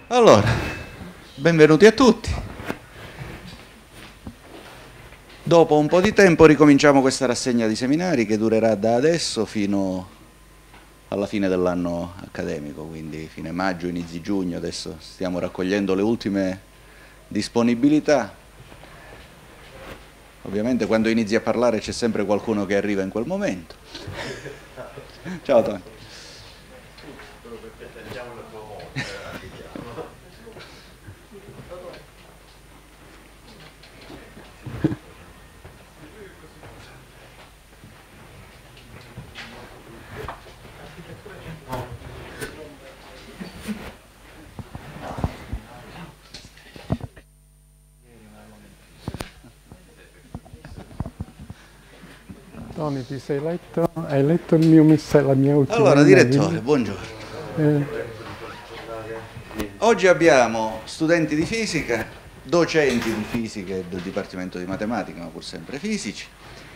Allora, benvenuti a tutti. Dopo un po' di tempo ricominciamo questa rassegna di seminari che durerà da adesso fino alla fine dell'anno accademico, quindi fine maggio, inizi giugno. Adesso stiamo raccogliendo le ultime disponibilità. Ovviamente quando inizi a parlare c'è sempre qualcuno che arriva in quel momento. Ciao Tony. Tony, ti sei letto? Hai letto il mio messaggio, la mia ultima Allora, email? direttore, buongiorno. Oggi abbiamo studenti di fisica, docenti di fisica e del Dipartimento di Matematica, ma pur sempre fisici,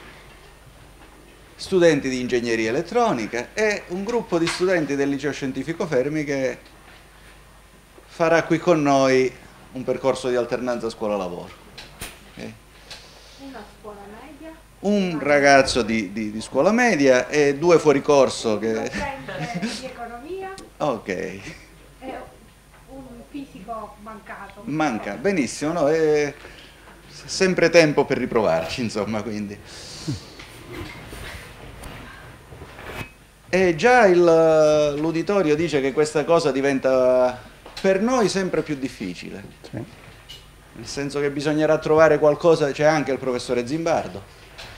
studenti di ingegneria elettronica e un gruppo di studenti del Liceo Scientifico Fermi che farà qui con noi un percorso di alternanza scuola-lavoro. Okay? Una scuola media. Un ragazzo di scuola media e due fuoricorso che... Docente di economia. Ok. E un fisico mancato. Manca, benissimo, no? È sempre tempo per riprovarci, insomma, quindi. E già l'uditorio dice che questa cosa diventa per noi sempre più difficile. Sì. Nel senso che bisognerà trovare qualcosa, c'è anche il professore Zimbardo.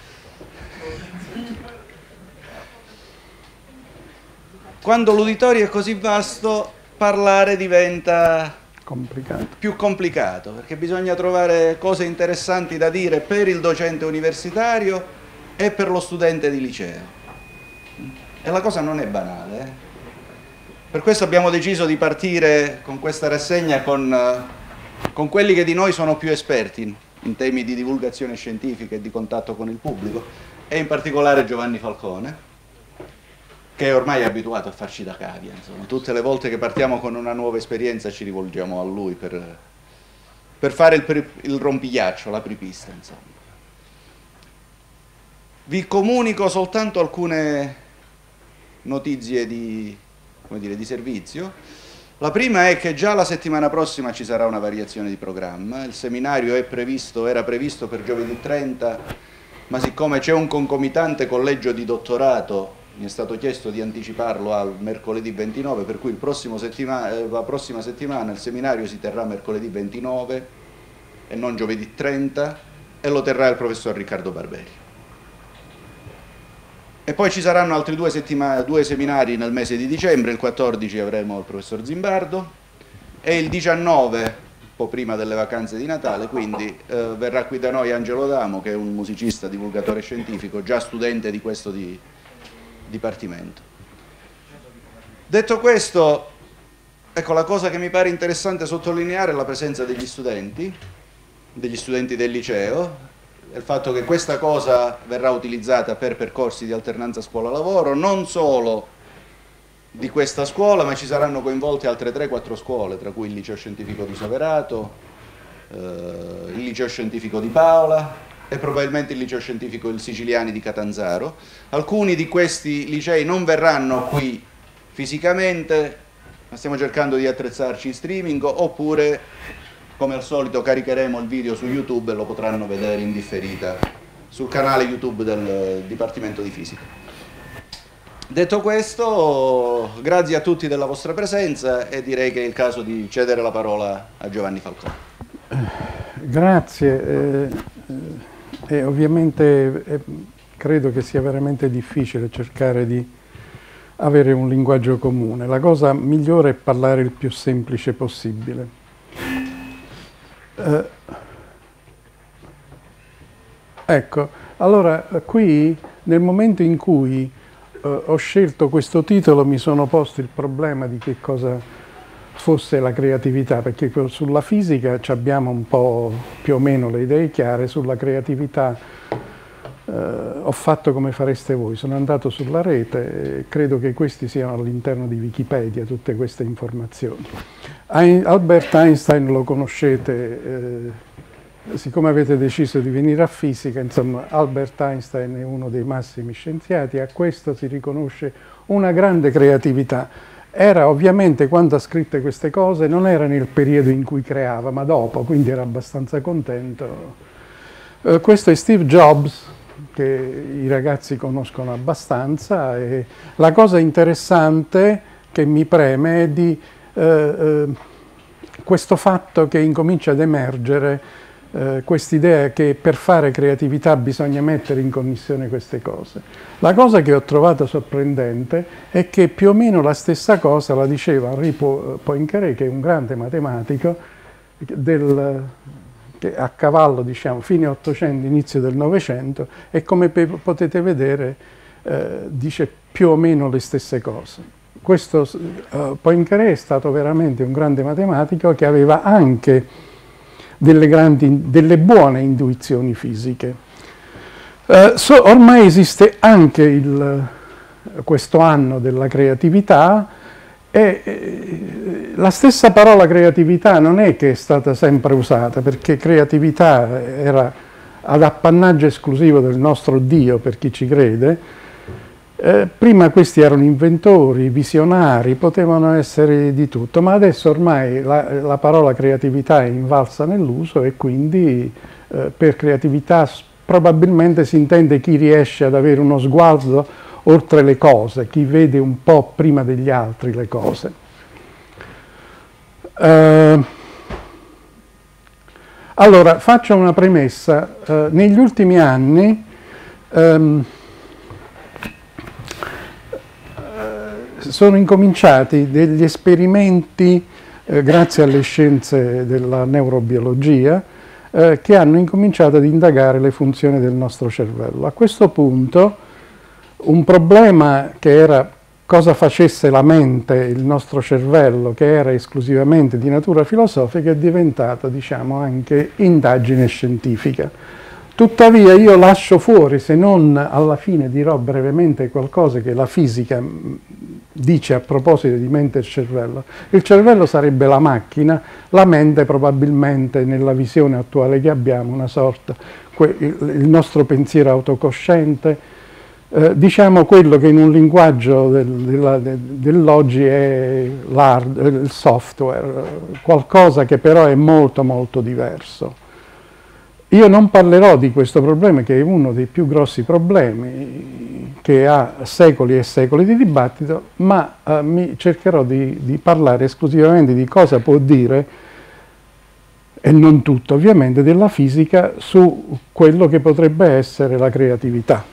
Quando l'uditorio è così vasto, parlare diventa più complicato, perché bisogna trovare cose interessanti da dire per il docente universitario e per lo studente di liceo. E la cosa non è banale. Per questo abbiamo deciso di partire con questa rassegna con quelli che di noi sono più esperti in temi di divulgazione scientifica e di contatto con il pubblico, e in particolare Giovanni Falcone, che è ormai abituato a farci da cavia, insomma. Tutte le volte che partiamo con una nuova esperienza ci rivolgiamo a lui per fare il rompighiaccio, l'apripista, insomma. Vi comunico soltanto alcune notizie di servizio. La prima è che già la settimana prossima ci sarà una variazione di programma. Il seminario era previsto per giovedì 30, ma siccome c'è un concomitante collegio di dottorato mi è stato chiesto di anticiparlo al mercoledì 29, per cui la prossima settimana il seminario si terrà mercoledì 29 e non giovedì 30, e lo terrà il professor Riccardo Barberi. E poi ci saranno altri due seminari nel mese di dicembre. Il 14 avremo il professor Zimbardo e il 19, un po' prima delle vacanze di Natale, quindi verrà qui da noi Angelo Damo, che è un musicista, divulgatore scientifico, già studente di questo dipartimento. Detto questo, ecco, la cosa che mi pare interessante sottolineare è la presenza degli studenti del liceo, il fatto che questa cosa verrà utilizzata per percorsi di alternanza scuola-lavoro, non solo di questa scuola, ma ci saranno coinvolte altre 3-4 scuole, tra cui il Liceo Scientifico di Soverato, il Liceo Scientifico di Paola e probabilmente il Liceo Scientifico Il Siciliani di Catanzaro. Alcuni di questi licei non verranno qui fisicamente, ma stiamo cercando di attrezzarci in streaming, oppure come al solito caricheremo il video su YouTube e lo potranno vedere in differita sul canale YouTube del Dipartimento di Fisica. Detto questo, grazie a tutti della vostra presenza e direi che è il caso di cedere la parola a Giovanni Falcone. Grazie. E ovviamente credo che sia veramente difficile cercare di avere un linguaggio comune. La cosa migliore è parlare il più semplice possibile. Ecco, allora qui nel momento in cui ho scelto questo titolo mi sono posto il problema di che cosa fosse la creatività, perché sulla fisica abbiamo un po' più o meno le idee chiare, sulla creatività ho fatto come fareste voi, sono andato sulla rete e credo che questi siano all'interno di Wikipedia tutte queste informazioni. Albert Einstein lo conoscete, siccome avete deciso di venire a fisica, insomma, Albert Einstein è uno dei massimi scienziati, a questo si riconosce una grande creatività. Era ovviamente, quando ha scritto queste cose, non era nel periodo in cui creava, ma dopo, quindi era abbastanza contento. Questo è Steve Jobs, che i ragazzi conoscono abbastanza, e la cosa interessante che mi preme è di questo fatto che incomincia ad emergere quest'idea che per fare creatività bisogna mettere in connessione queste cose. La cosa che ho trovato sorprendente è che più o meno la stessa cosa la diceva Henri Poincaré, che è un grande matematico che a cavallo, diciamo, fine 800, inizio del Novecento, e come potete vedere dice più o meno le stesse cose. Questo Poincaré è stato veramente un grande matematico che aveva anche delle buone intuizioni fisiche. Ormai esiste anche questo anno della creatività, e la stessa parola creatività non è che è stata sempre usata, perché creatività era ad appannaggio esclusivo del nostro Dio, per chi ci crede. Prima questi erano inventori, visionari, potevano essere di tutto, ma adesso ormai la parola creatività è invalsa nell'uso, e quindi per creatività probabilmente si intende chi riesce ad avere uno sguardo oltre le cose, chi vede un po' prima degli altri le cose. Allora, faccio una premessa. Negli ultimi anni sono incominciati degli esperimenti, grazie alle scienze della neurobiologia, che hanno incominciato ad indagare le funzioni del nostro cervello. A questo punto un problema che era cosa facesse la mente, il nostro cervello, che era esclusivamente di natura filosofica, è diventato, diciamo, anche indagine scientifica. Tuttavia io lascio fuori, se non alla fine dirò brevemente qualcosa che la fisica dice a proposito di mente e cervello. Il cervello sarebbe la macchina, la mente probabilmente, nella visione attuale che abbiamo, una sorta, il nostro pensiero autocosciente, diciamo quello che in un linguaggio dell'oggi è il software, qualcosa che però è molto molto diverso. Io non parlerò di questo problema, che è uno dei più grossi problemi, che ha secoli e secoli di dibattito, ma cercherò di parlare esclusivamente di cosa può dire, e non tutto ovviamente, della fisica su quello che potrebbe essere la creatività.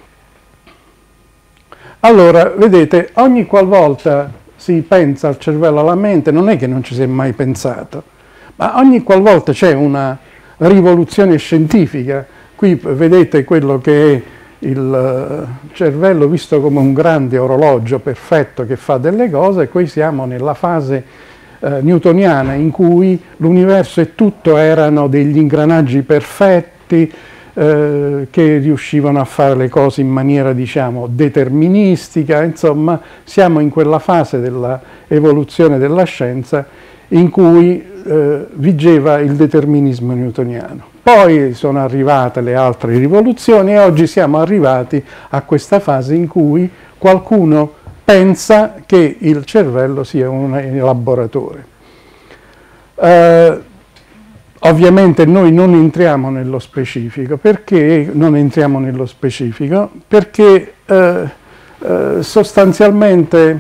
Allora, vedete, ogni qualvolta si pensa al cervello, alla mente, non è che non ci si è mai pensato, ma ogni qualvolta c'è una rivoluzione scientifica, qui vedete quello che è il cervello visto come un grande orologio perfetto che fa delle cose, e qui siamo nella fase newtoniana in cui l'universo e tutto erano degli ingranaggi perfetti, che riuscivano a fare le cose in maniera, diciamo, deterministica. Insomma, siamo in quella fase dell'evoluzione della scienza in cui vigeva il determinismo newtoniano. Poi sono arrivate le altre rivoluzioni e oggi siamo arrivati a questa fase in cui qualcuno pensa che il cervello sia un elaboratore. Ovviamente noi non entriamo nello specifico. Perché non entriamo nello specifico? Perché sostanzialmente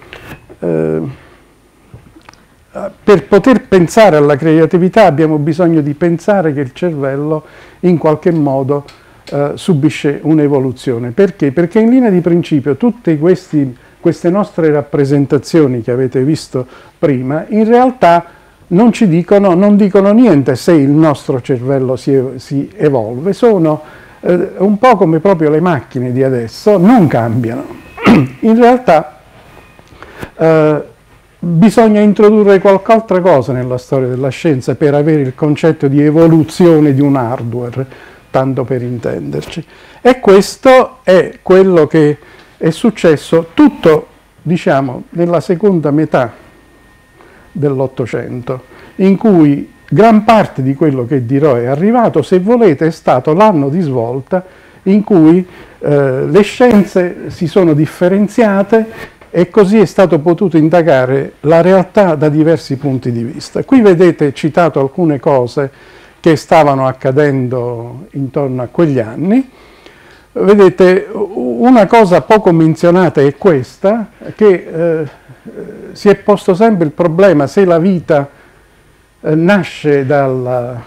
per poter pensare alla creatività abbiamo bisogno di pensare che il cervello in qualche modo subisce un'evoluzione. Perché? Perché in linea di principio tutte queste nostre rappresentazioni che avete visto prima in realtà non dicono niente se il nostro cervello si evolve, sono un po' come proprio le macchine di adesso, non cambiano. In realtà bisogna introdurre qualche altra cosa nella storia della scienza per avere il concetto di evoluzione di un hardware, tanto per intenderci. E questo è quello che è successo tutto, diciamo, nella seconda metà dell'Ottocento, in cui gran parte di quello che dirò è arrivato, se volete, è stato l'anno di svolta in cui le scienze si sono differenziate e così è stato potuto indagare la realtà da diversi punti di vista. Qui vedete citato alcune cose che stavano accadendo intorno a quegli anni. Vedete, una cosa poco menzionata è questa, che si è posto sempre il problema se la vita nasce dalla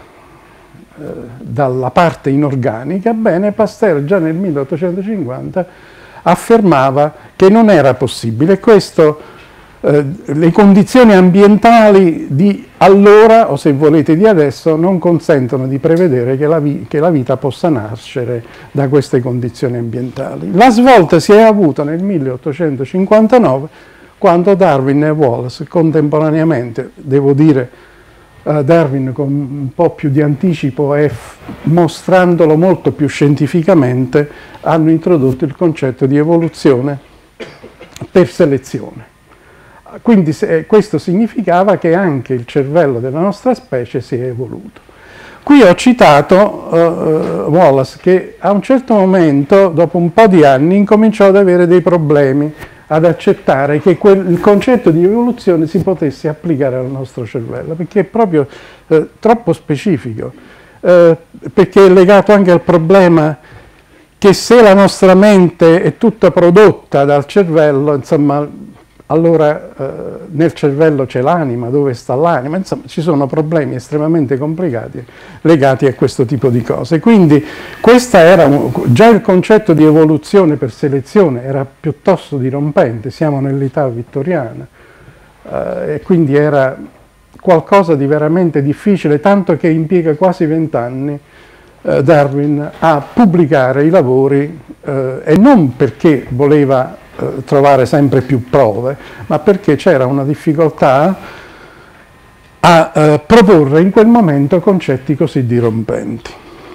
parte inorganica. Bene, Pasteur già nel 1850 affermava che non era possibile. Questo, le condizioni ambientali di allora, o se volete di adesso, non consentono di prevedere che la vita possa nascere da queste condizioni ambientali. La svolta si è avuta nel 1859, quando Darwin e Wallace contemporaneamente, devo dire Darwin con un po' più di anticipo e mostrandolo molto più scientificamente, hanno introdotto il concetto di evoluzione per selezione. Quindi questo significava che anche il cervello della nostra specie si è evoluto. Qui ho citato Wallace, che a un certo momento, dopo un po' di anni, incominciò ad avere dei problemi ad accettare che il concetto di evoluzione si potesse applicare al nostro cervello, perché è proprio troppo specifico, perché è legato anche al problema che se la nostra mente è tutta prodotta dal cervello, insomma, allora nel cervello c'è l'anima, dove sta l'anima, insomma ci sono problemi estremamente complicati legati a questo tipo di cose. Quindi questa era già il concetto di evoluzione per selezione era piuttosto dirompente, siamo nell'età vittoriana, e quindi era qualcosa di veramente difficile, tanto che impiega quasi 20 anni Darwin a pubblicare i lavori, e non perché voleva trovare sempre più prove, ma perché c'era una difficoltà a proporre in quel momento concetti così dirompenti.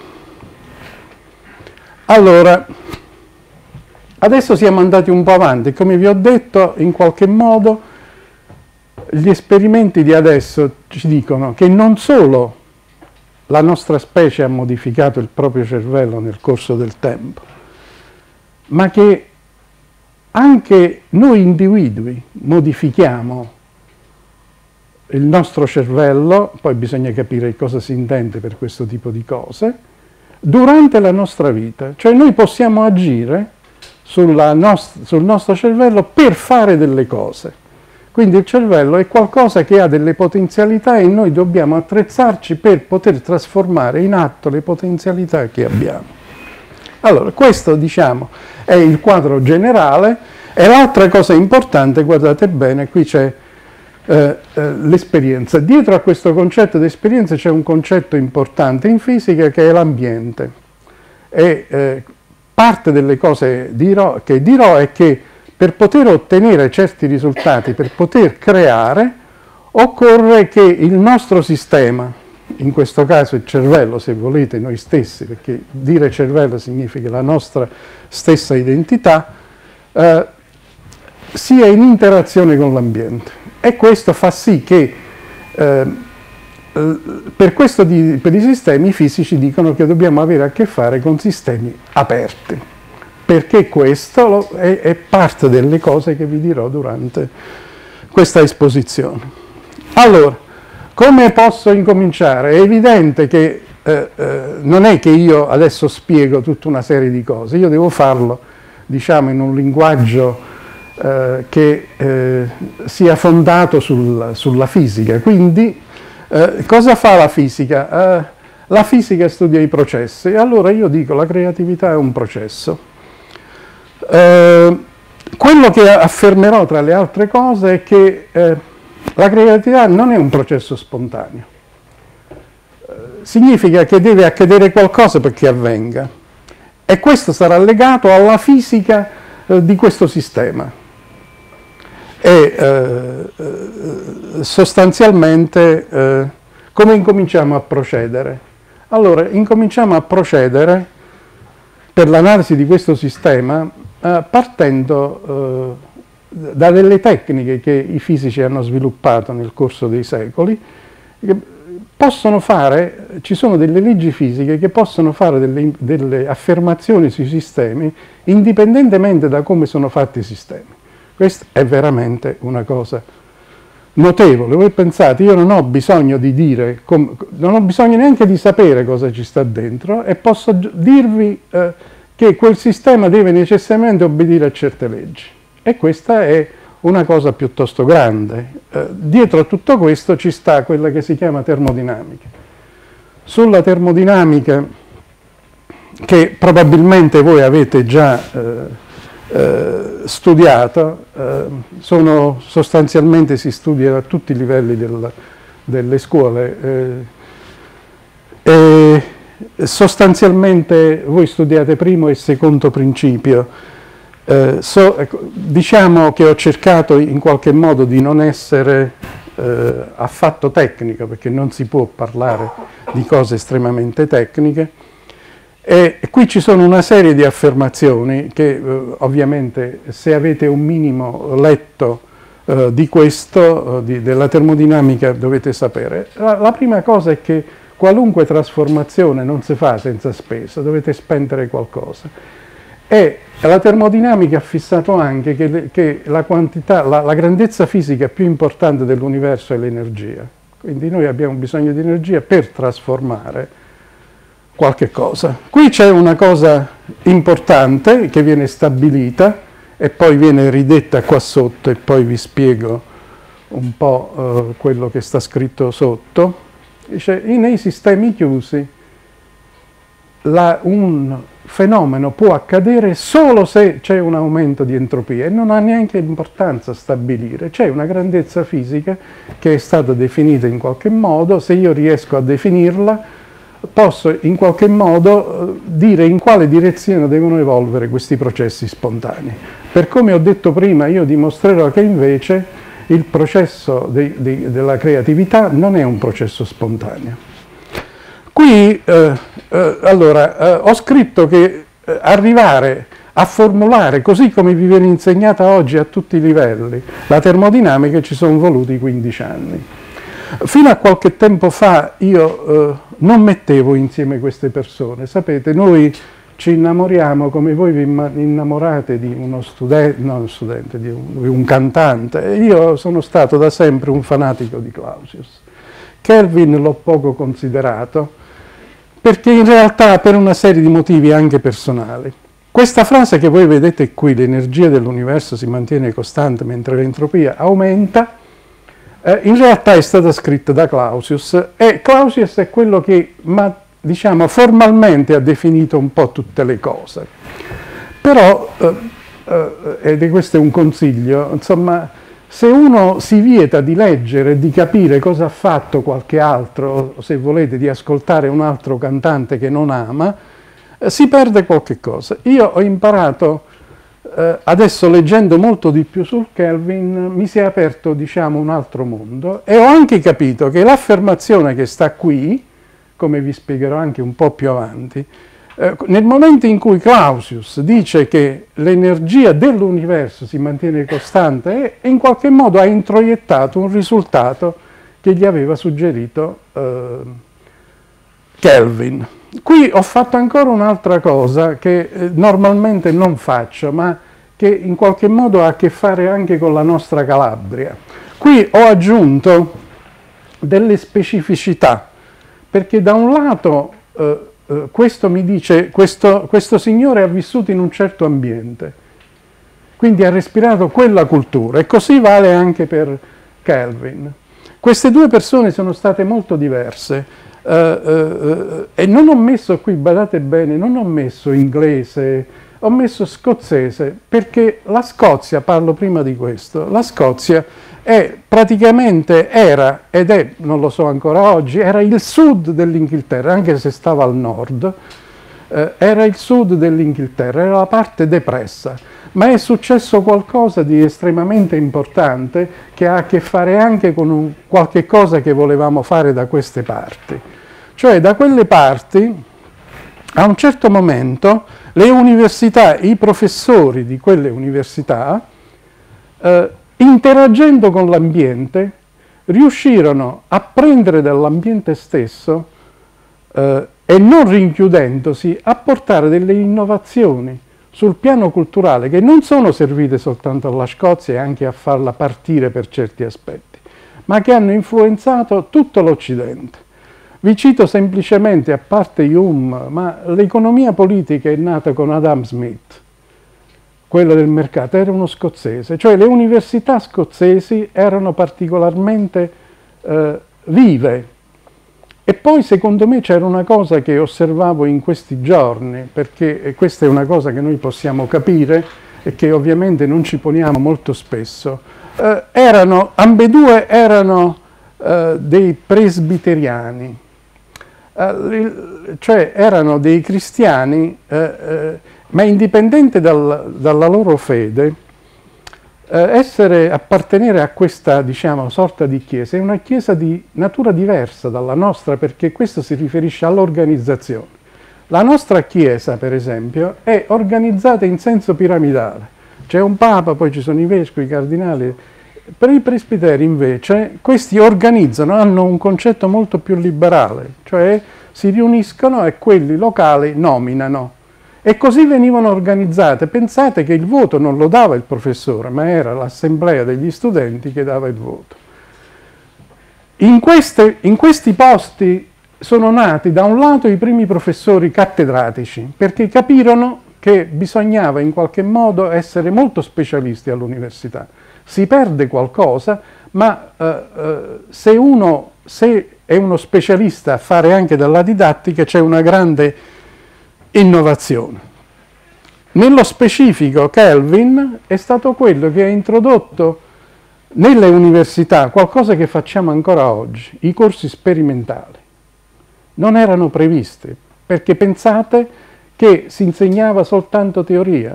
Allora, adesso siamo andati un po' avanti, come vi ho detto, in qualche modo gli esperimenti di adesso ci dicono che non solo la nostra specie ha modificato il proprio cervello nel corso del tempo, ma che anche noi individui modifichiamo il nostro cervello, poi bisogna capire cosa si intende per questo tipo di cose, durante la nostra vita. Cioè noi possiamo agire sul nostro cervello per fare delle cose. Quindi il cervello è qualcosa che ha delle potenzialità e noi dobbiamo attrezzarci per poter trasformare in atto le potenzialità che abbiamo. Allora, questo diciamo è il quadro generale, e l'altra cosa importante, guardate bene, qui c'è l'esperienza. Dietro a questo concetto di esperienza c'è un concetto importante in fisica che è l'ambiente. E parte delle cose che dirò è che per poter ottenere certi risultati, per poter creare, occorre che il nostro sistema, in questo caso il cervello, se volete, noi stessi, perché dire cervello significa la nostra stessa identità, sia in interazione con l'ambiente. E questo fa sì che, per i sistemi fisici dicono che dobbiamo avere a che fare con sistemi aperti, perché questo è parte delle cose che vi dirò durante questa esposizione. Allora, come posso incominciare? È evidente che non è che io adesso spiego tutta una serie di cose, io devo farlo, diciamo, in un linguaggio che sia fondato sulla fisica. Quindi cosa fa la fisica? La fisica studia i processi, allora io dico la creatività è un processo. Quello che affermerò tra le altre cose è che la creatività non è un processo spontaneo, significa che deve accadere qualcosa perché avvenga, e questo sarà legato alla fisica di questo sistema. E sostanzialmente come incominciamo a procedere? Allora, incominciamo a procedere per l'analisi di questo sistema partendo da delle tecniche che i fisici hanno sviluppato nel corso dei secoli, che possono fare, ci sono delle leggi fisiche che possono fare delle affermazioni sui sistemi indipendentemente da come sono fatti i sistemi. Questa è veramente una cosa notevole. Voi pensate, io non ho bisogno di dire, non ho bisogno neanche di sapere cosa ci sta dentro e posso dirvi che quel sistema deve necessariamente obbedire a certe leggi. E questa è una cosa piuttosto grande. Dietro a tutto questo ci sta quella che si chiama termodinamica. Sulla termodinamica, che probabilmente voi avete già studiato, sostanzialmente si studia a tutti i livelli delle scuole. Sostanzialmente voi studiate primo e secondo principio. Diciamo che ho cercato in qualche modo di non essere affatto tecnico, perché non si può parlare di cose estremamente tecniche, e qui ci sono una serie di affermazioni che ovviamente, se avete un minimo letto di questo, della termodinamica, dovete sapere. La prima cosa è che qualunque trasformazione non si fa senza spesa, dovete spendere qualcosa. E la termodinamica ha fissato anche che la quantità, la grandezza fisica più importante dell'universo è l'energia. Quindi noi abbiamo bisogno di energia per trasformare qualche cosa. Qui c'è una cosa importante che viene stabilita e poi viene ridetta qua sotto, e poi vi spiego un po' quello che sta scritto sotto. Dice, nei sistemi chiusi un fenomeno può accadere solo se c'è un aumento di entropia e non ha neanche importanza stabilire. C'è una grandezza fisica che è stata definita in qualche modo, se io riesco a definirla posso in qualche modo dire in quale direzione devono evolvere questi processi spontanei. Per come ho detto prima, io dimostrerò che invece il processo della creatività non è un processo spontaneo. Qui allora, ho scritto che arrivare a formulare, così come vi viene insegnata oggi a tutti i livelli, la termodinamica ci sono voluti 15 anni. Fino a qualche tempo fa io non mettevo insieme queste persone. Sapete, noi ci innamoriamo come voi vi innamorate di uno studente, non un studente, di un cantante. Io sono stato da sempre un fanatico di Clausius. Kelvin l'ho poco considerato, perché in realtà per una serie di motivi anche personali. Questa frase che voi vedete qui, l'energia dell'universo si mantiene costante mentre l'entropia aumenta, in realtà è stata scritta da Clausius, e Clausius è quello che, diciamo, formalmente ha definito un po' tutte le cose. Però, ed questo è un consiglio, insomma, se uno si vieta di leggere e di capire cosa ha fatto qualche altro, o se volete di ascoltare un altro cantante che non ama, si perde qualche cosa. Io ho imparato, adesso leggendo molto di più sul Kelvin, mi si è aperto, diciamo, un altro mondo, e ho anche capito che l'affermazione che sta qui, come vi spiegherò anche un po' più avanti, nel momento in cui Clausius dice che l'energia dell'universo si mantiene costante, e in qualche modo ha introiettato un risultato che gli aveva suggerito Kelvin. Qui ho fatto ancora un'altra cosa che normalmente non faccio, ma che in qualche modo ha a che fare anche con la nostra Calabria. Qui ho aggiunto delle specificità, perché da un lato questo mi dice, questo signore ha vissuto in un certo ambiente, quindi ha respirato quella cultura, e così vale anche per Kelvin. Queste due persone sono state molto diverse, e non ho messo qui, badate bene, non ho messo inglese, ho messo scozzese, perché la Scozia, parlo prima di questo, la Scozia era, ed è, non lo so ancora oggi, era il sud dell'Inghilterra, anche se stava al nord, era il sud dell'Inghilterra, era la parte depressa, ma è successo qualcosa di estremamente importante che ha a che fare anche con qualche cosa che volevamo fare da queste parti. Cioè, da quelle parti, a un certo momento, le università, i professori di quelle università interagendo con l'ambiente, riuscirono a prendere dall'ambiente stesso e non rinchiudendosi, a portare delle innovazioni sul piano culturale che non sono servite soltanto alla Scozia e anche a farla partire per certi aspetti, ma che hanno influenzato tutto l'Occidente. Vi cito semplicemente, a parte Hume, ma l'economia politica è nata con Adam Smith, quella del mercato, era uno scozzese, cioè le università scozzesi erano particolarmente vive. E poi secondo me c'era una cosa che osservavo in questi giorni, perché questa è una cosa che noi possiamo capire e che ovviamente non ci poniamo molto spesso. Ambedue erano dei presbiteriani, cioè erano dei cristiani, ma indipendente dalla loro fede, appartenere a questa, diciamo, sorta di chiesa è una chiesa di natura diversa dalla nostra, perché questo si riferisce all'organizzazione. La nostra chiesa, per esempio, è organizzata in senso piramidale. C'è un papa, poi ci sono i vescovi, i cardinali. Per i presbiteri, invece, questi organizzano, hanno un concetto molto più liberale, cioè si riuniscono e quelli locali nominano. E così venivano organizzate. Pensate che il voto non lo dava il professore, ma era l'assemblea degli studenti che dava il voto. In questi posti sono nati da un lato i primi professori cattedratici, perché capirono che bisognava in qualche modo essere molto specialisti all'università. Si perde qualcosa, ma se è uno specialista a fare anche della didattica, c'è una grande innovazione. Nello specifico Kelvin è stato quello che ha introdotto nelle università qualcosa che facciamo ancora oggi, i corsi sperimentali. Non erano previsti, perché pensate che si insegnava soltanto teoria.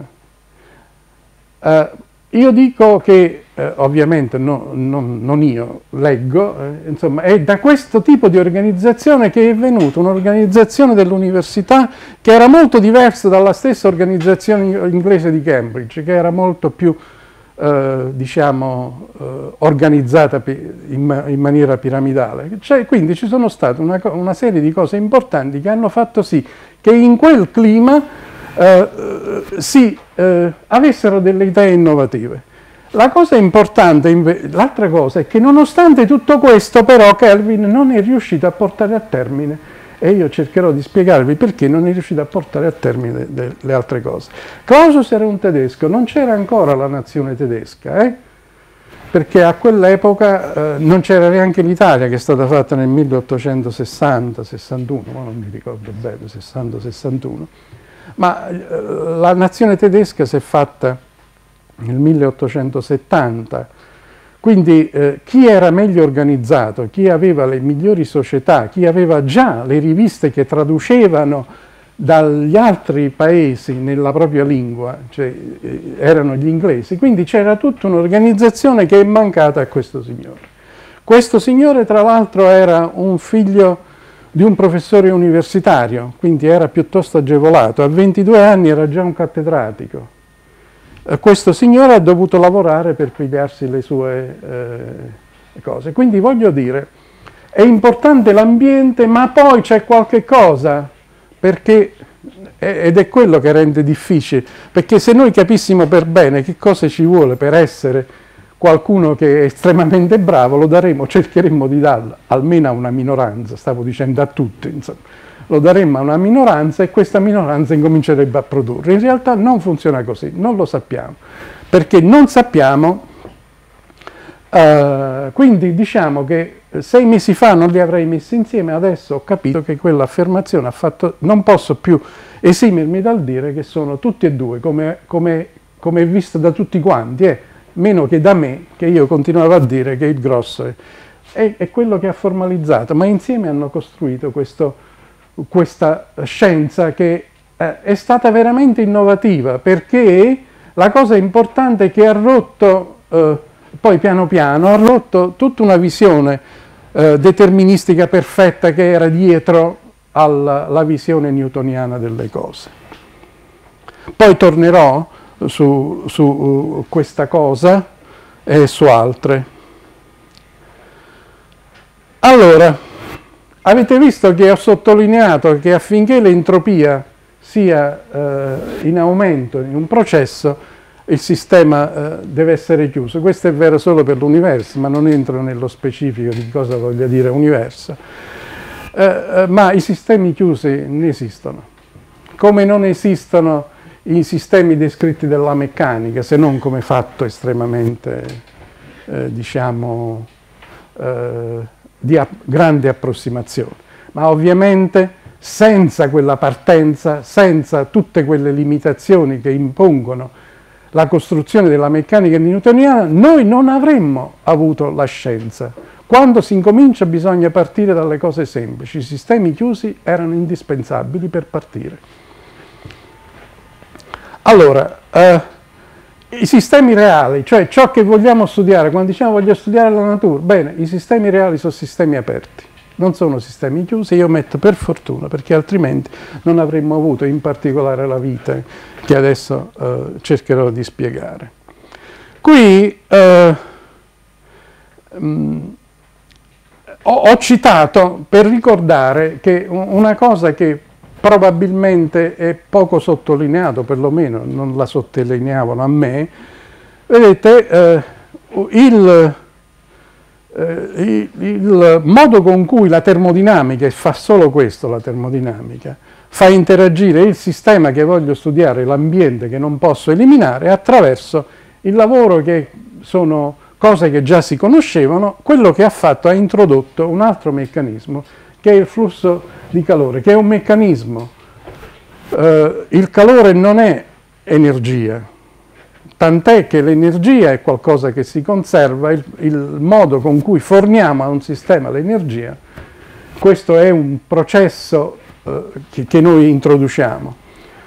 Io dico che, ovviamente non io, leggo, insomma, è da questo tipo di organizzazione che è venuta un'organizzazione dell'università che era molto diversa dalla stessa organizzazione inglese di Cambridge, che era molto più, diciamo, organizzata in maniera piramidale. Quindi ci sono state una serie di cose importanti che hanno fatto sì che in quel clima avessero delle idee innovative. La cosa importante, l'altra cosa, è che nonostante tutto questo, però, Kelvin non è riuscito a portare a termine, e io cercherò di spiegarvi perché non è riuscito a portare a termine le altre cose. Clausius era un tedesco, non c'era ancora la nazione tedesca, perché a quell'epoca non c'era neanche l'Italia, che è stata fatta nel 1860-61, ma non mi ricordo bene, 60-61. Ma la nazione tedesca si è fatta nel 1870, quindi chi era meglio organizzato, chi aveva le migliori società, chi aveva già le riviste che traducevano dagli altri paesi nella propria lingua, cioè erano gli inglesi, quindi c'era tutta un'organizzazione che è mancata a questo signore. Questo signore, tra l'altro, era un figlio di un professore universitario, quindi era piuttosto agevolato. A 22 anni era già un cattedratico. Questo signore ha dovuto lavorare per pigliarsi le sue cose. Quindi voglio dire, è importante l'ambiente, ma poi c'è qualche cosa, ed è quello che rende difficile, perché se noi capissimo per bene che cosa ci vuole per essere qualcuno che è estremamente bravo, cercheremmo di darlo almeno a una minoranza, stavo dicendo a tutti, insomma, lo daremmo a una minoranza e questa minoranza incomincerebbe a produrre. In realtà non funziona così, non lo sappiamo, perché non sappiamo, quindi diciamo che 6 mesi fa non li avrei messi insieme, adesso ho capito che quell'affermazione ha fatto, non posso più esimermi dal dire che sono tutti e due, come è visto da tutti quanti, meno che da me, che io continuavo a dire che il grosso è quello che ha formalizzato, ma insieme hanno costruito questa scienza che è stata veramente innovativa, perché la cosa importante è che ha rotto, poi piano piano, ha rotto tutta una visione deterministica perfetta che era dietro alla visione newtoniana delle cose. Poi tornerò su questa cosa, e su altre. Allora, avete visto che ho sottolineato che affinché l'entropia sia in aumento in un processo, il sistema deve essere chiuso. Questo è vero solo per l'universo, ma non entro nello specifico di cosa voglia dire universo. Ma i sistemi chiusi non esistono, come non esistono i sistemi descritti dalla meccanica, se non come fatto estremamente, diciamo, di grande approssimazione. Ma ovviamente senza quella partenza, senza tutte quelle limitazioni che impongono la costruzione della meccanica newtoniana, noi non avremmo avuto la scienza. Quando si incomincia bisogna partire dalle cose semplici. I sistemi chiusi erano indispensabili per partire. Allora, i sistemi reali, cioè ciò che vogliamo studiare, quando diciamo voglio studiare la natura, bene, i sistemi reali sono sistemi aperti, non sono sistemi chiusi, io metto per fortuna, perché altrimenti non avremmo avuto in particolare la vita che adesso cercherò di spiegare. Qui ho citato per ricordare che una cosa che probabilmente è poco sottolineato, perlomeno non la sottolineavano a me, vedete, il modo con cui la termodinamica, e fa solo questo la termodinamica, fa interagire il sistema che voglio studiare, l'ambiente che non posso eliminare, attraverso il lavoro che sono cose che già si conoscevano. Quello che ha fatto, ha introdotto un altro meccanismo, che è il flusso di calore, che è un meccanismo. Il calore non è energia, tant'è che l'energia è qualcosa che si conserva, il modo con cui forniamo a un sistema l'energia, questo è un processo che noi introduciamo.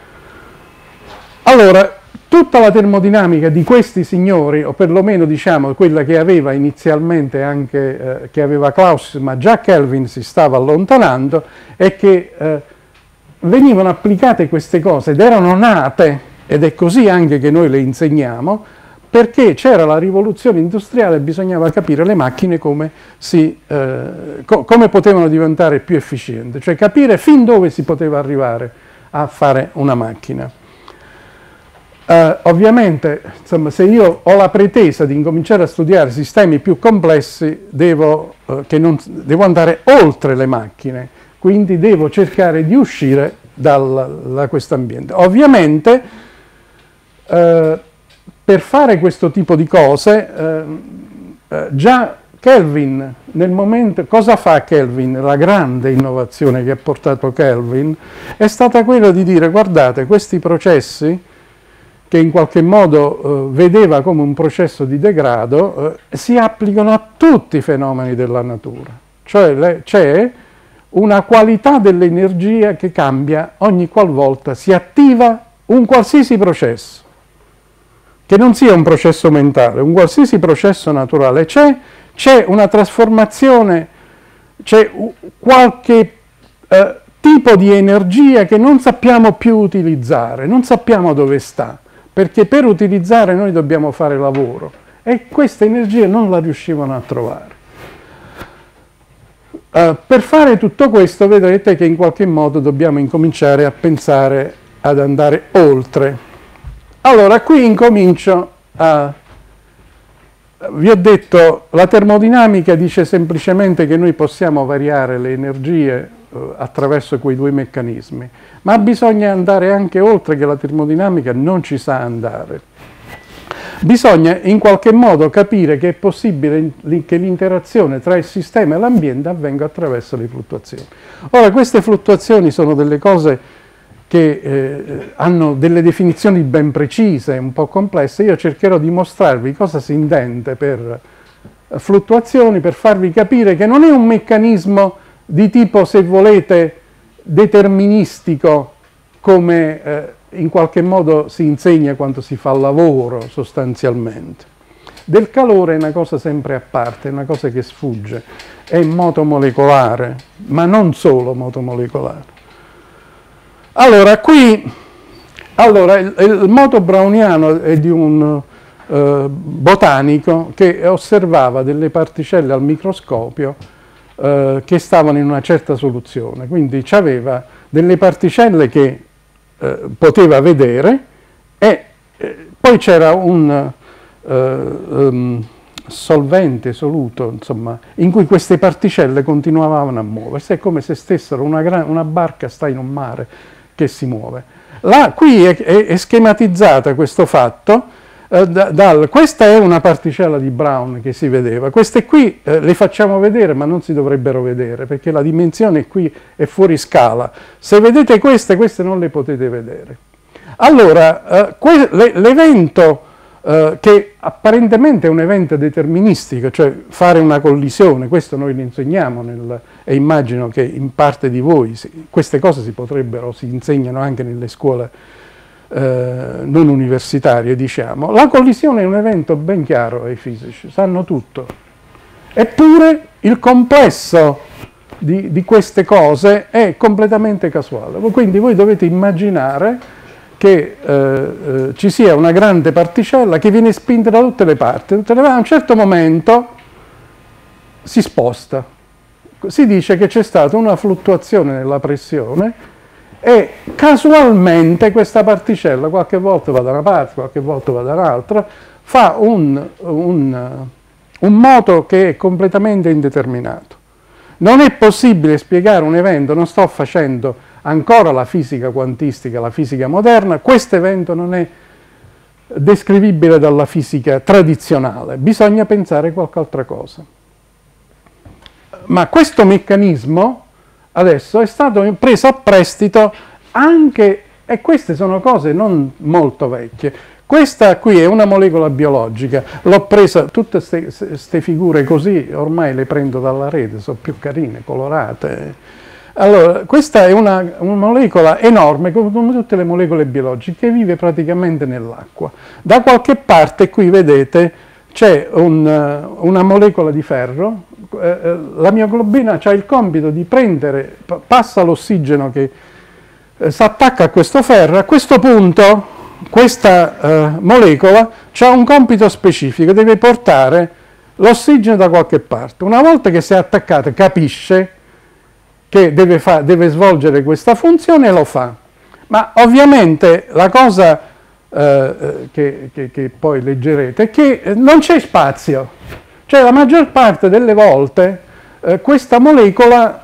Allora, tutta la termodinamica di questi signori, o perlomeno diciamo quella che aveva inizialmente anche, che aveva Clausius, ma già Kelvin si stava allontanando, è che venivano applicate queste cose ed erano nate, ed è così anche che noi le insegniamo, perché c'era la rivoluzione industriale e bisognava capire le macchine come potevano diventare più efficienti, cioè capire fin dove si poteva arrivare a fare una macchina. Ovviamente, insomma, se io ho la pretesa di incominciare a studiare sistemi più complessi, devo andare oltre le macchine, quindi devo cercare di uscire da questo ambiente. Ovviamente, per fare questo tipo di cose, già Kelvin, nel momento, cosa fa Kelvin? La grande innovazione che ha portato Kelvin è stata quella di dire: guardate, questi processi, che in qualche modo vedeva come un processo di degrado, si applicano a tutti i fenomeni della natura. Cioè c'è una qualità dell'energia che cambia ogni qualvolta si attiva un qualsiasi processo, che non sia un processo mentale, un qualsiasi processo naturale. C'è una trasformazione, c'è qualche tipo di energia che non sappiamo più utilizzare, non sappiamo dove sta, perché per utilizzare noi dobbiamo fare lavoro e questa energia non la riuscivano a trovare. Per fare tutto questo vedrete che in qualche modo dobbiamo incominciare a pensare ad andare oltre. Allora, qui incomincio a... Vi ho detto, la termodinamica dice semplicemente che noi possiamo variare le energie attraverso quei due meccanismi, ma bisogna andare anche oltre, che la termodinamica non ci sa andare. Bisogna in qualche modo capire che è possibile che l'interazione tra il sistema e l'ambiente avvenga attraverso le fluttuazioni. Ora, queste fluttuazioni sono delle cose che hanno delle definizioni ben precise, un po' complesse. Io cercherò di mostrarvi cosa si intende per fluttuazioni, per farvi capire che non è un meccanismo di tipo, se volete, deterministico, come in qualche modo si insegna quando si fa lavoro sostanzialmente. Del calore è una cosa sempre a parte, è una cosa che sfugge, è motomolecolare, ma non solo motomolecolare. Allora, qui il moto browniano è di un botanico che osservava delle particelle al microscopio che stavano in una certa soluzione, quindi c'aveva delle particelle che poteva vedere e poi c'era un solvente, soluto, insomma, in cui queste particelle continuavano a muoversi. È come se stessero una barca sta in un mare che si muove. Qui è schematizzata questo fatto. Questa è una particella di Brown che si vedeva, queste qui le facciamo vedere ma non si dovrebbero vedere perché la dimensione qui è fuori scala. Se vedete queste non le potete vedere. Allora, l'evento che apparentemente è un evento deterministico, cioè fare una collisione, questo noi lo insegniamo e immagino che in parte di voi queste cose si insegnano anche nelle scuole non universitarie, diciamo. La collisione è un evento ben chiaro ai fisici, sanno tutto. Eppure il complesso di queste cose è completamente casuale. Quindi voi dovete immaginare che ci sia una grande particella che viene spinta da tutte le parti. A un certo momento si sposta. Si dice che c'è stata una fluttuazione nella pressione e casualmente questa particella qualche volta va da una parte, qualche volta va dall'altra, fa un moto che è completamente indeterminato. Non è possibile spiegare un evento, non sto facendo ancora la fisica quantistica, la fisica moderna, questo evento non è descrivibile dalla fisica tradizionale, bisogna pensare a qualche altra cosa. Ma questo meccanismo adesso è stato preso a prestito anche, e queste sono cose non molto vecchie. Questa qui è una molecola biologica, l'ho presa, tutte queste figure così, ormai le prendo dalla rete, sono più carine, colorate. Allora, questa è una molecola enorme, come tutte le molecole biologiche, che vive praticamente nell'acqua. Da qualche parte qui vedete c'è una molecola di ferro. La mioglobina ha il compito di prendere, passa l'ossigeno che si attacca a questo ferro. A questo punto questa molecola ha un compito specifico, deve portare l'ossigeno da qualche parte. Una volta che si è attaccata capisce che deve svolgere questa funzione e lo fa. Ma ovviamente la cosa che poi leggerete è che non c'è spazio. Cioè la maggior parte delle volte questa molecola,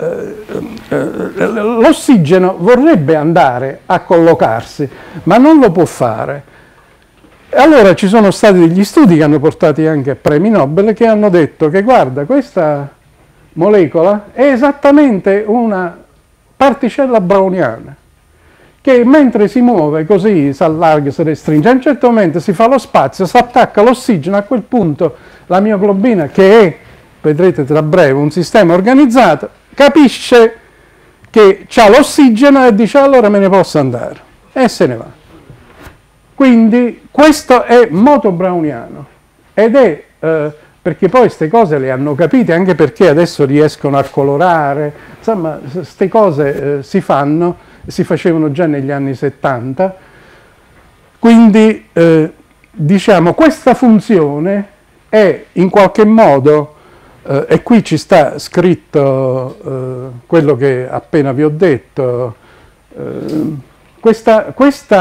l'ossigeno vorrebbe andare a collocarsi, ma non lo può fare. E allora ci sono stati degli studi che hanno portato anche a premi Nobel che hanno detto che guarda, questa molecola è esattamente una particella browniana, che mentre si muove così, si allarga, si restringe, a un certo momento si fa lo spazio, si attacca l'ossigeno, a quel punto la mioglobina, che è, vedrete tra breve, un sistema organizzato, capisce che c'ha l'ossigeno e dice allora me ne posso andare, e se ne va. Quindi questo è moto browniano, ed è, perché poi queste cose le hanno capite, anche perché adesso riescono a colorare, insomma, queste cose si facevano già negli anni 70, quindi diciamo questa funzione è in qualche modo, e qui ci sta scritto quello che appena vi ho detto, questa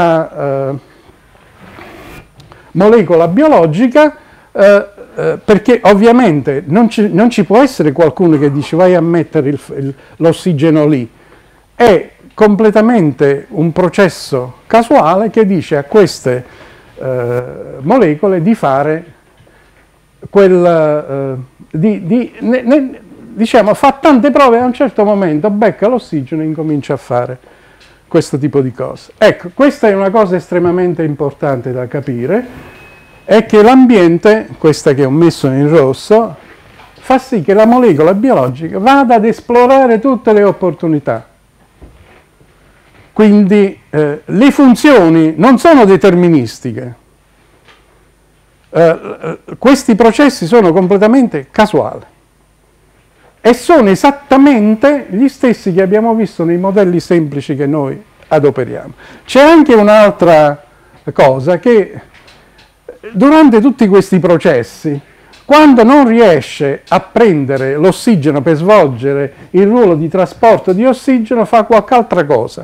molecola biologica, perché ovviamente non ci può essere qualcuno che dice vai a mettere l'ossigeno lì, è completamente un processo casuale che dice a queste molecole di fare diciamo, fa tante prove, a un certo momento becca l'ossigeno e incomincia a fare questo tipo di cose. Ecco, questa è una cosa estremamente importante da capire, è che l'ambiente, questa che ho messo in rosso, fa sì che la molecola biologica vada ad esplorare tutte le opportunità. Quindi le funzioni non sono deterministiche. Questi processi sono completamente casuali e sono esattamente gli stessi che abbiamo visto nei modelli semplici che noi adoperiamo. C'è anche un'altra cosa che durante tutti questi processi, quando non riesce a prendere l'ossigeno per svolgere il ruolo di trasporto di ossigeno, fa qualche altra cosa.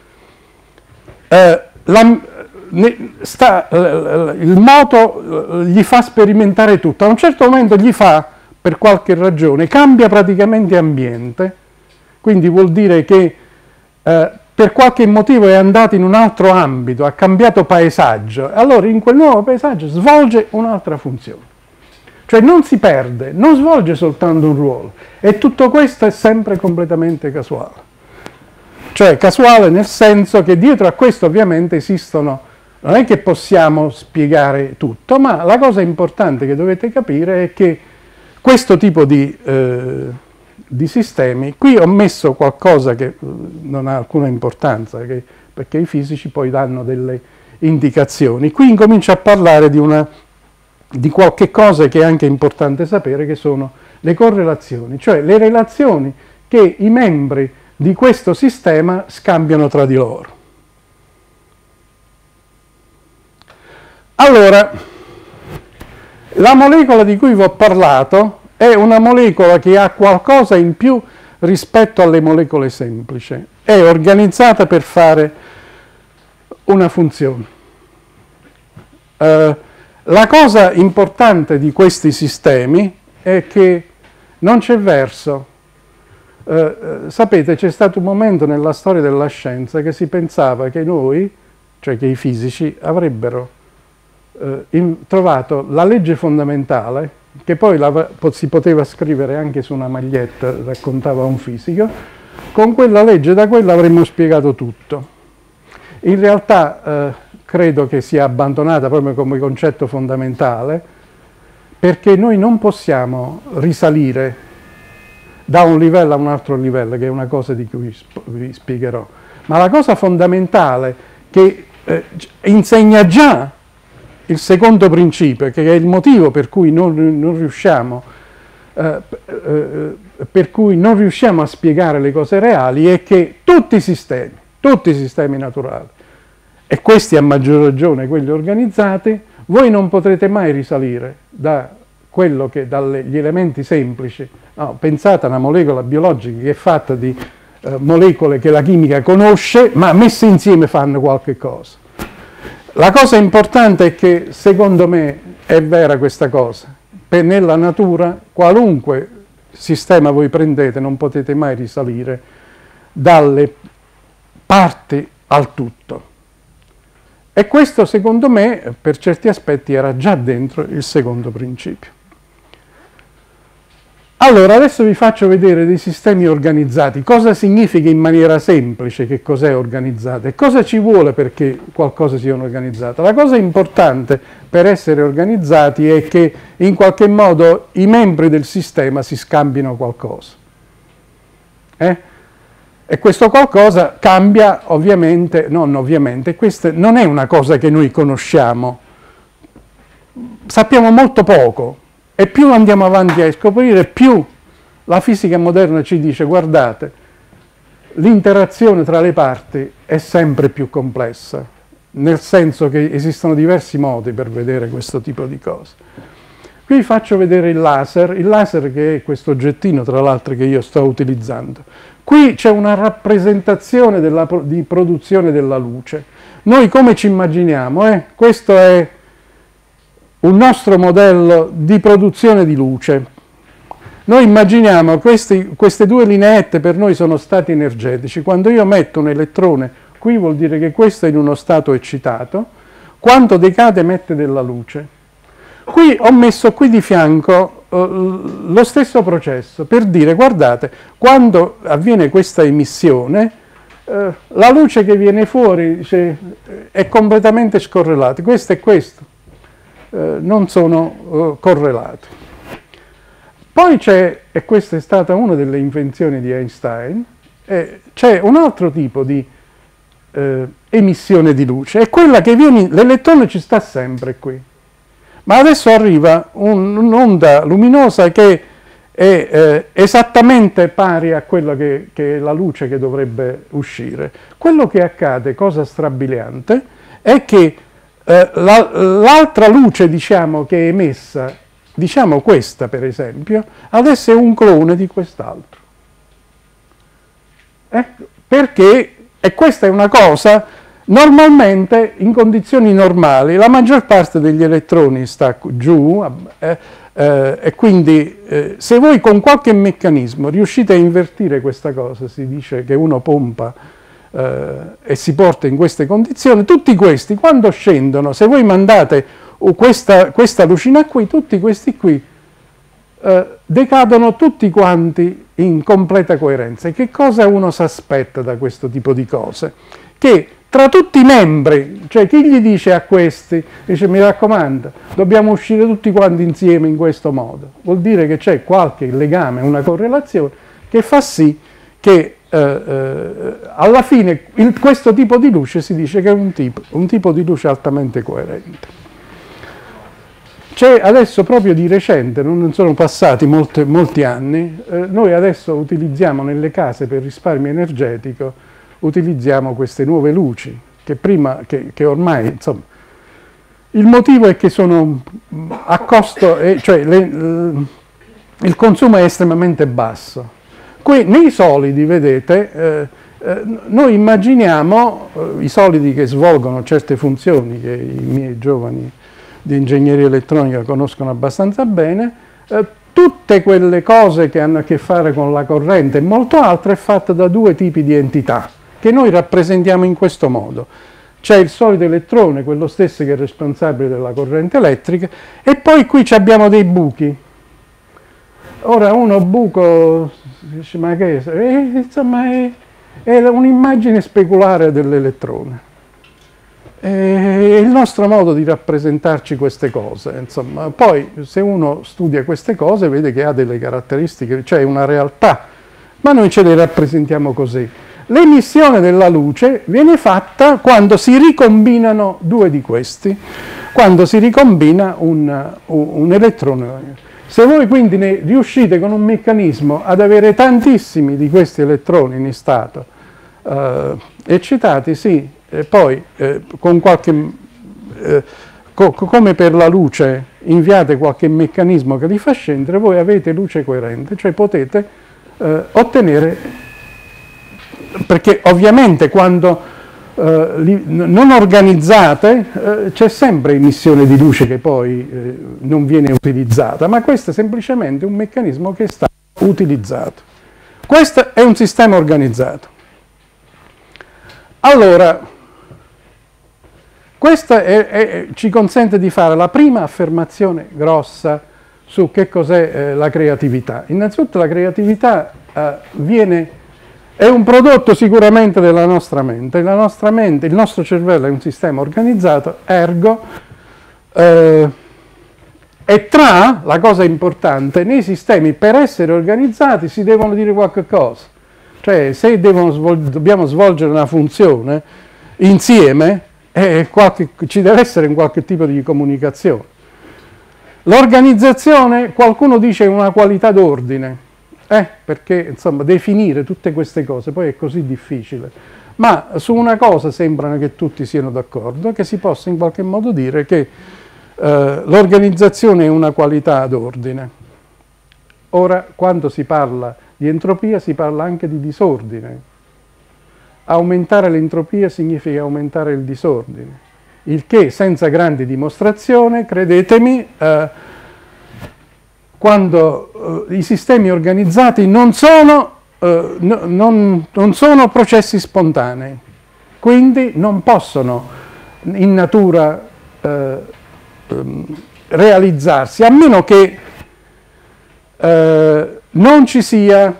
Il moto gli fa sperimentare tutto. A un certo momento gli fa, per qualche ragione, cambia praticamente ambiente, quindi vuol dire che per qualche motivo è andato in un altro ambito, ha cambiato paesaggio, allora in quel nuovo paesaggio svolge un'altra funzione. Cioè non si perde, non svolge soltanto un ruolo, e tutto questo è sempre completamente casuale. Cioè casuale nel senso che dietro a questo ovviamente esistono, non è che possiamo spiegare tutto, ma la cosa importante che dovete capire è che questo tipo di sistemi, qui ho messo qualcosa che non ha alcuna importanza, perché i fisici poi danno delle indicazioni. Qui incomincio a parlare di qualche cosa che è anche importante sapere, che sono le correlazioni, cioè le relazioni che i membri di questo sistema scambiano tra di loro. Allora, la molecola di cui vi ho parlato è una molecola che ha qualcosa in più rispetto alle molecole semplici, è organizzata per fare una funzione. La cosa importante di questi sistemi è che non c'è verso. Sapete, c'è stato un momento nella storia della scienza che si pensava che noi, cioè che i fisici, avrebbero trovato la legge fondamentale, che poi si poteva scrivere anche su una maglietta, raccontava un fisico, con quella legge, da quella avremmo spiegato tutto. In realtà credo che sia abbandonata proprio come concetto fondamentale, perché noi non possiamo risalire da un livello a un altro livello, che è una cosa di cui vi spiegherò. Ma la cosa fondamentale che insegna già il secondo principio, che è il motivo per cui non riusciamo a spiegare le cose reali, è che tutti i sistemi naturali, e questi a maggior ragione quelli organizzati, voi non potrete mai risalire dagli elementi semplici. No, pensate a una molecola biologica che è fatta di molecole che la chimica conosce, ma messe insieme fanno qualche cosa. La cosa importante è che, secondo me, è vera questa cosa. Nella natura, qualunque sistema voi prendete, non potete mai risalire dalle parti al tutto. E questo, secondo me, per certi aspetti era già dentro il secondo principio. Allora, adesso vi faccio vedere dei sistemi organizzati. Cosa significa in maniera semplice che cos'è organizzato e cosa ci vuole perché qualcosa sia organizzato. La cosa importante per essere organizzati è che in qualche modo i membri del sistema si scambino qualcosa. E questo qualcosa cambia ovviamente, questa non è una cosa che noi conosciamo. Sappiamo molto poco. E più andiamo avanti a scoprire, più la fisica moderna ci dice: guardate, l'interazione tra le parti è sempre più complessa, nel senso che esistono diversi modi per vedere questo tipo di cose. Qui vi faccio vedere il laser che è questo oggettino, tra l'altro, che io sto utilizzando. Qui c'è una rappresentazione di produzione della luce. Noi come ci immaginiamo? Questo è un nostro modello di produzione di luce. Noi immaginiamo queste due lineette per noi sono stati energetici. Quando io metto un elettrone, qui vuol dire che questo è in uno stato eccitato, quando decade emette della luce. Qui ho messo qui di fianco lo stesso processo per dire: guardate, quando avviene questa emissione, la luce che viene fuori è completamente scorrelata. Questo e questo non sono correlati. Poi c'è, e questa è stata una delle invenzioni di Einstein, c'è un altro tipo di emissione di luce, è quella che l'elettrone ci sta sempre qui, ma adesso arriva un'onda luminosa che è esattamente pari a quella che è la luce che dovrebbe uscire. Quello che accade, cosa strabiliante, è che l'altra luce, diciamo, che è emessa, diciamo questa per esempio, adesso è un clone di quest'altro. Perché, e questa è una cosa, normalmente in condizioni normali la maggior parte degli elettroni sta giù, e quindi se voi con qualche meccanismo riuscite a invertire questa cosa, si dice che uno pompa e si porta in queste condizioni, tutti questi quando scendono, se voi mandate questa lucina qui, tutti questi qui decadono tutti quanti in completa coerenza. E che cosa uno si aspetta da questo tipo di cose? Che tra tutti i membri, cioè chi gli dice a questi, dice mi raccomando, dobbiamo uscire tutti quanti insieme in questo modo, vuol dire che c'è qualche legame, una correlazione che fa sì che alla fine questo tipo di luce si dice che è un tipo di luce altamente coerente. C'è adesso proprio di recente, non sono passati molti anni, noi adesso utilizziamo nelle case per risparmio energetico, utilizziamo queste nuove luci, che ormai, insomma, il motivo è che sono a costo, cioè il consumo è estremamente basso. Qui nei solidi, vedete, noi immaginiamo i solidi che svolgono certe funzioni che i miei giovani di ingegneria elettronica conoscono abbastanza bene, tutte quelle cose che hanno a che fare con la corrente e molto altro è fatta da due tipi di entità che noi rappresentiamo in questo modo. C'è il solido elettrone, quello stesso che è responsabile della corrente elettrica, e poi qui abbiamo dei buchi. Ora uno buco dice ma che è? Insomma è un'immagine speculare dell'elettrone. È il nostro modo di rappresentarci queste cose, insomma. Poi se uno studia queste cose vede che ha delle caratteristiche, cioè una realtà, ma noi ce le rappresentiamo così. L'emissione della luce viene fatta quando si ricombinano due di questi, quando si ricombina un elettrone. Se voi quindi riuscite con un meccanismo ad avere tantissimi di questi elettroni in stato eccitati, sì, poi con qualche, come per la luce inviate qualche meccanismo che li fa scendere, voi avete luce coerente, cioè potete ottenere, perché ovviamente quando non organizzate c'è sempre emissione di luce che poi non viene utilizzata, ma questo è semplicemente un meccanismo che sta utilizzato. Questo è un sistema organizzato. Allora, questo ci consente di fare la prima affermazione grossa su che cos'è la creatività. Innanzitutto la creatività è un prodotto sicuramente della nostra mente. La nostra mente, il nostro cervello è un sistema organizzato, ergo, e tra, la cosa importante, nei sistemi per essere organizzati si devono dire qualche cosa. Cioè se dobbiamo svolgere una funzione insieme, ci deve essere un qualche tipo di comunicazione. L'organizzazione, qualcuno dice, è una qualità d'ordine, perché insomma definire tutte queste cose poi è così difficile, ma su una cosa sembrano che tutti siano d'accordo, che si possa in qualche modo dire che l'organizzazione è una qualità d'ordine. Ora, quando si parla di entropia si parla anche di disordine. Aumentare l'entropia significa aumentare il disordine, il che senza grande dimostrazione, credetemi, quando i sistemi organizzati non sono processi spontanei, quindi non possono in natura realizzarsi, a meno che non ci sia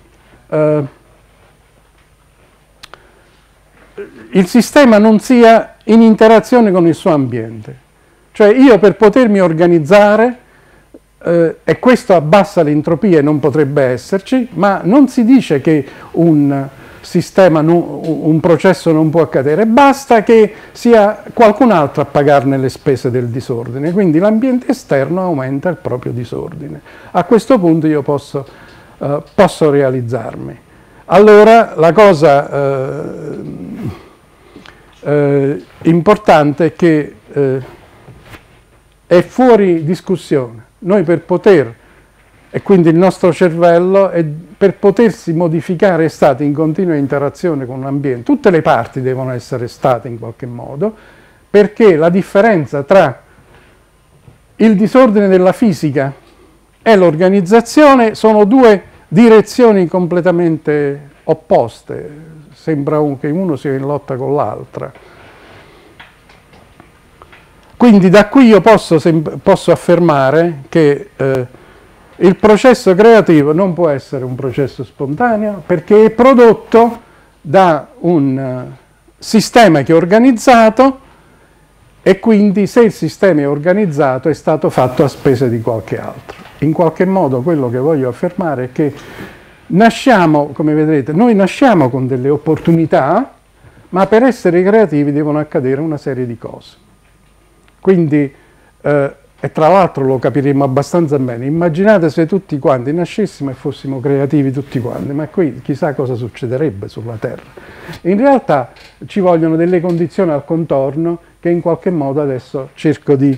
il sistema non sia in interazione con il suo ambiente. Cioè io per potermi organizzare, e questo abbassa l'entropia e non potrebbe esserci, ma non si dice che un sistema, un processo non può accadere, basta che sia qualcun altro a pagarne le spese del disordine, quindi l'ambiente esterno aumenta il proprio disordine. A questo punto io posso realizzarmi. Allora la cosa importante è che è fuori discussione. Noi per poter, e quindi il nostro cervello, per potersi modificare, è stato in continua interazione con l'ambiente. Tutte le parti devono essere state in qualche modo, perché la differenza tra il disordine della fisica e l'organizzazione sono due direzioni completamente opposte. Sembra che uno sia in lotta con l'altra. Quindi da qui io posso affermare che il processo creativo non può essere un processo spontaneo, perché è prodotto da un sistema che è organizzato, e quindi se il sistema è organizzato è stato fatto a spese di qualche altro. In qualche modo quello che voglio affermare è che nasciamo, come vedrete, noi nasciamo con delle opportunità, ma per essere creativi devono accadere una serie di cose. Quindi, e tra l'altro lo capiremo abbastanza bene, immaginate se tutti quanti nascessimo e fossimo creativi tutti quanti, ma qui chissà cosa succederebbe sulla Terra. In realtà ci vogliono delle condizioni al contorno che in qualche modo adesso cerco di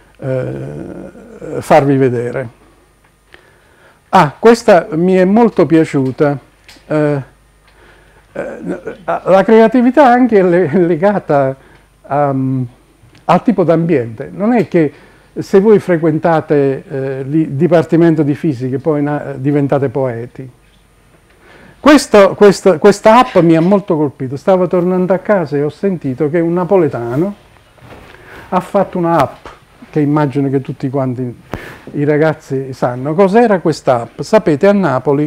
farvi vedere. Questa mi è molto piaciuta. La creatività anche è legata al tipo d'ambiente. Non è che se voi frequentate il Dipartimento di Fisica poi diventate poeti. Questa app mi ha molto colpito. Stavo tornando a casa e ho sentito che un napoletano ha fatto una app, che immagino che tutti quanti i ragazzi sanno. Cos'era questa app? Sapete, a Napoli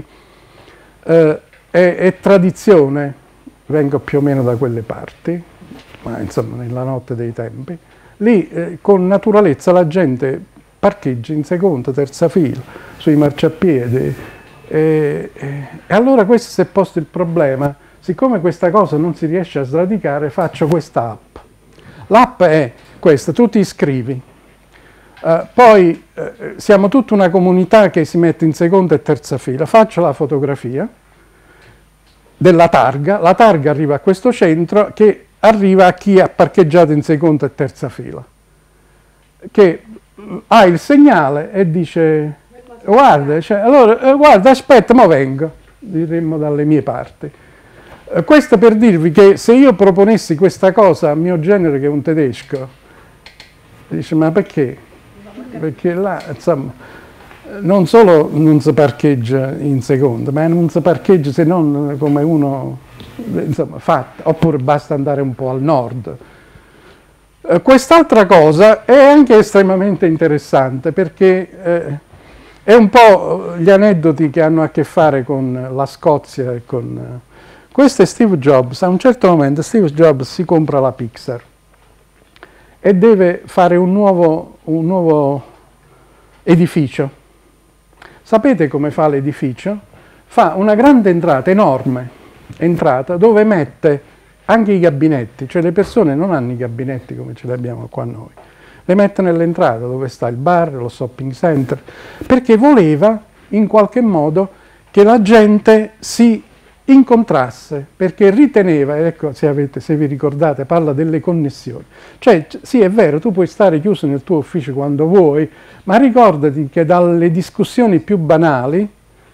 è tradizione, vengo più o meno da quelle parti, ma insomma nella notte dei tempi, lì con naturalezza la gente parcheggia in seconda, terza fila, sui marciapiedi, e allora questo si è posto il problema: siccome questa cosa non si riesce a sradicare, faccio questa app. L'app è questa: tu ti iscrivi, poi siamo tutta una comunità che si mette in seconda e terza fila, faccio la fotografia della targa, la targa arriva a questo centro che arriva a chi ha parcheggiato in seconda e terza fila, che ha il segnale e dice: guarda, allora, guarda, aspetta, mo vengo, diremmo dalle mie parti. Questo per dirvi che se io proponessi questa cosa a mio genere, che è un tedesco, dice: ma perché? Perché là, insomma, non solo non si parcheggia in seconda, ma non si parcheggia se non come uno, insomma, fatta, oppure basta andare un po' al nord. Quest'altra cosa è anche estremamente interessante, perché è un po' gli aneddoti che hanno a che fare con la Scozia e con... Questo è Steve Jobs. A un certo momento Steve Jobs si compra la Pixar e deve fare un nuovo edificio. Sapete come fa l'edificio? Fa una grande entrata, enorme entrata, dove mette anche i gabinetti, cioè le persone non hanno i gabinetti come ce li abbiamo qua noi, le mette nell'entrata dove sta il bar, lo shopping center, perché voleva in qualche modo che la gente si incontrasse, perché riteneva, ecco, se vi ricordate, parla delle connessioni. Cioè, sì, è vero, tu puoi stare chiuso nel tuo ufficio quando vuoi, ma ricordati che dalle discussioni più banali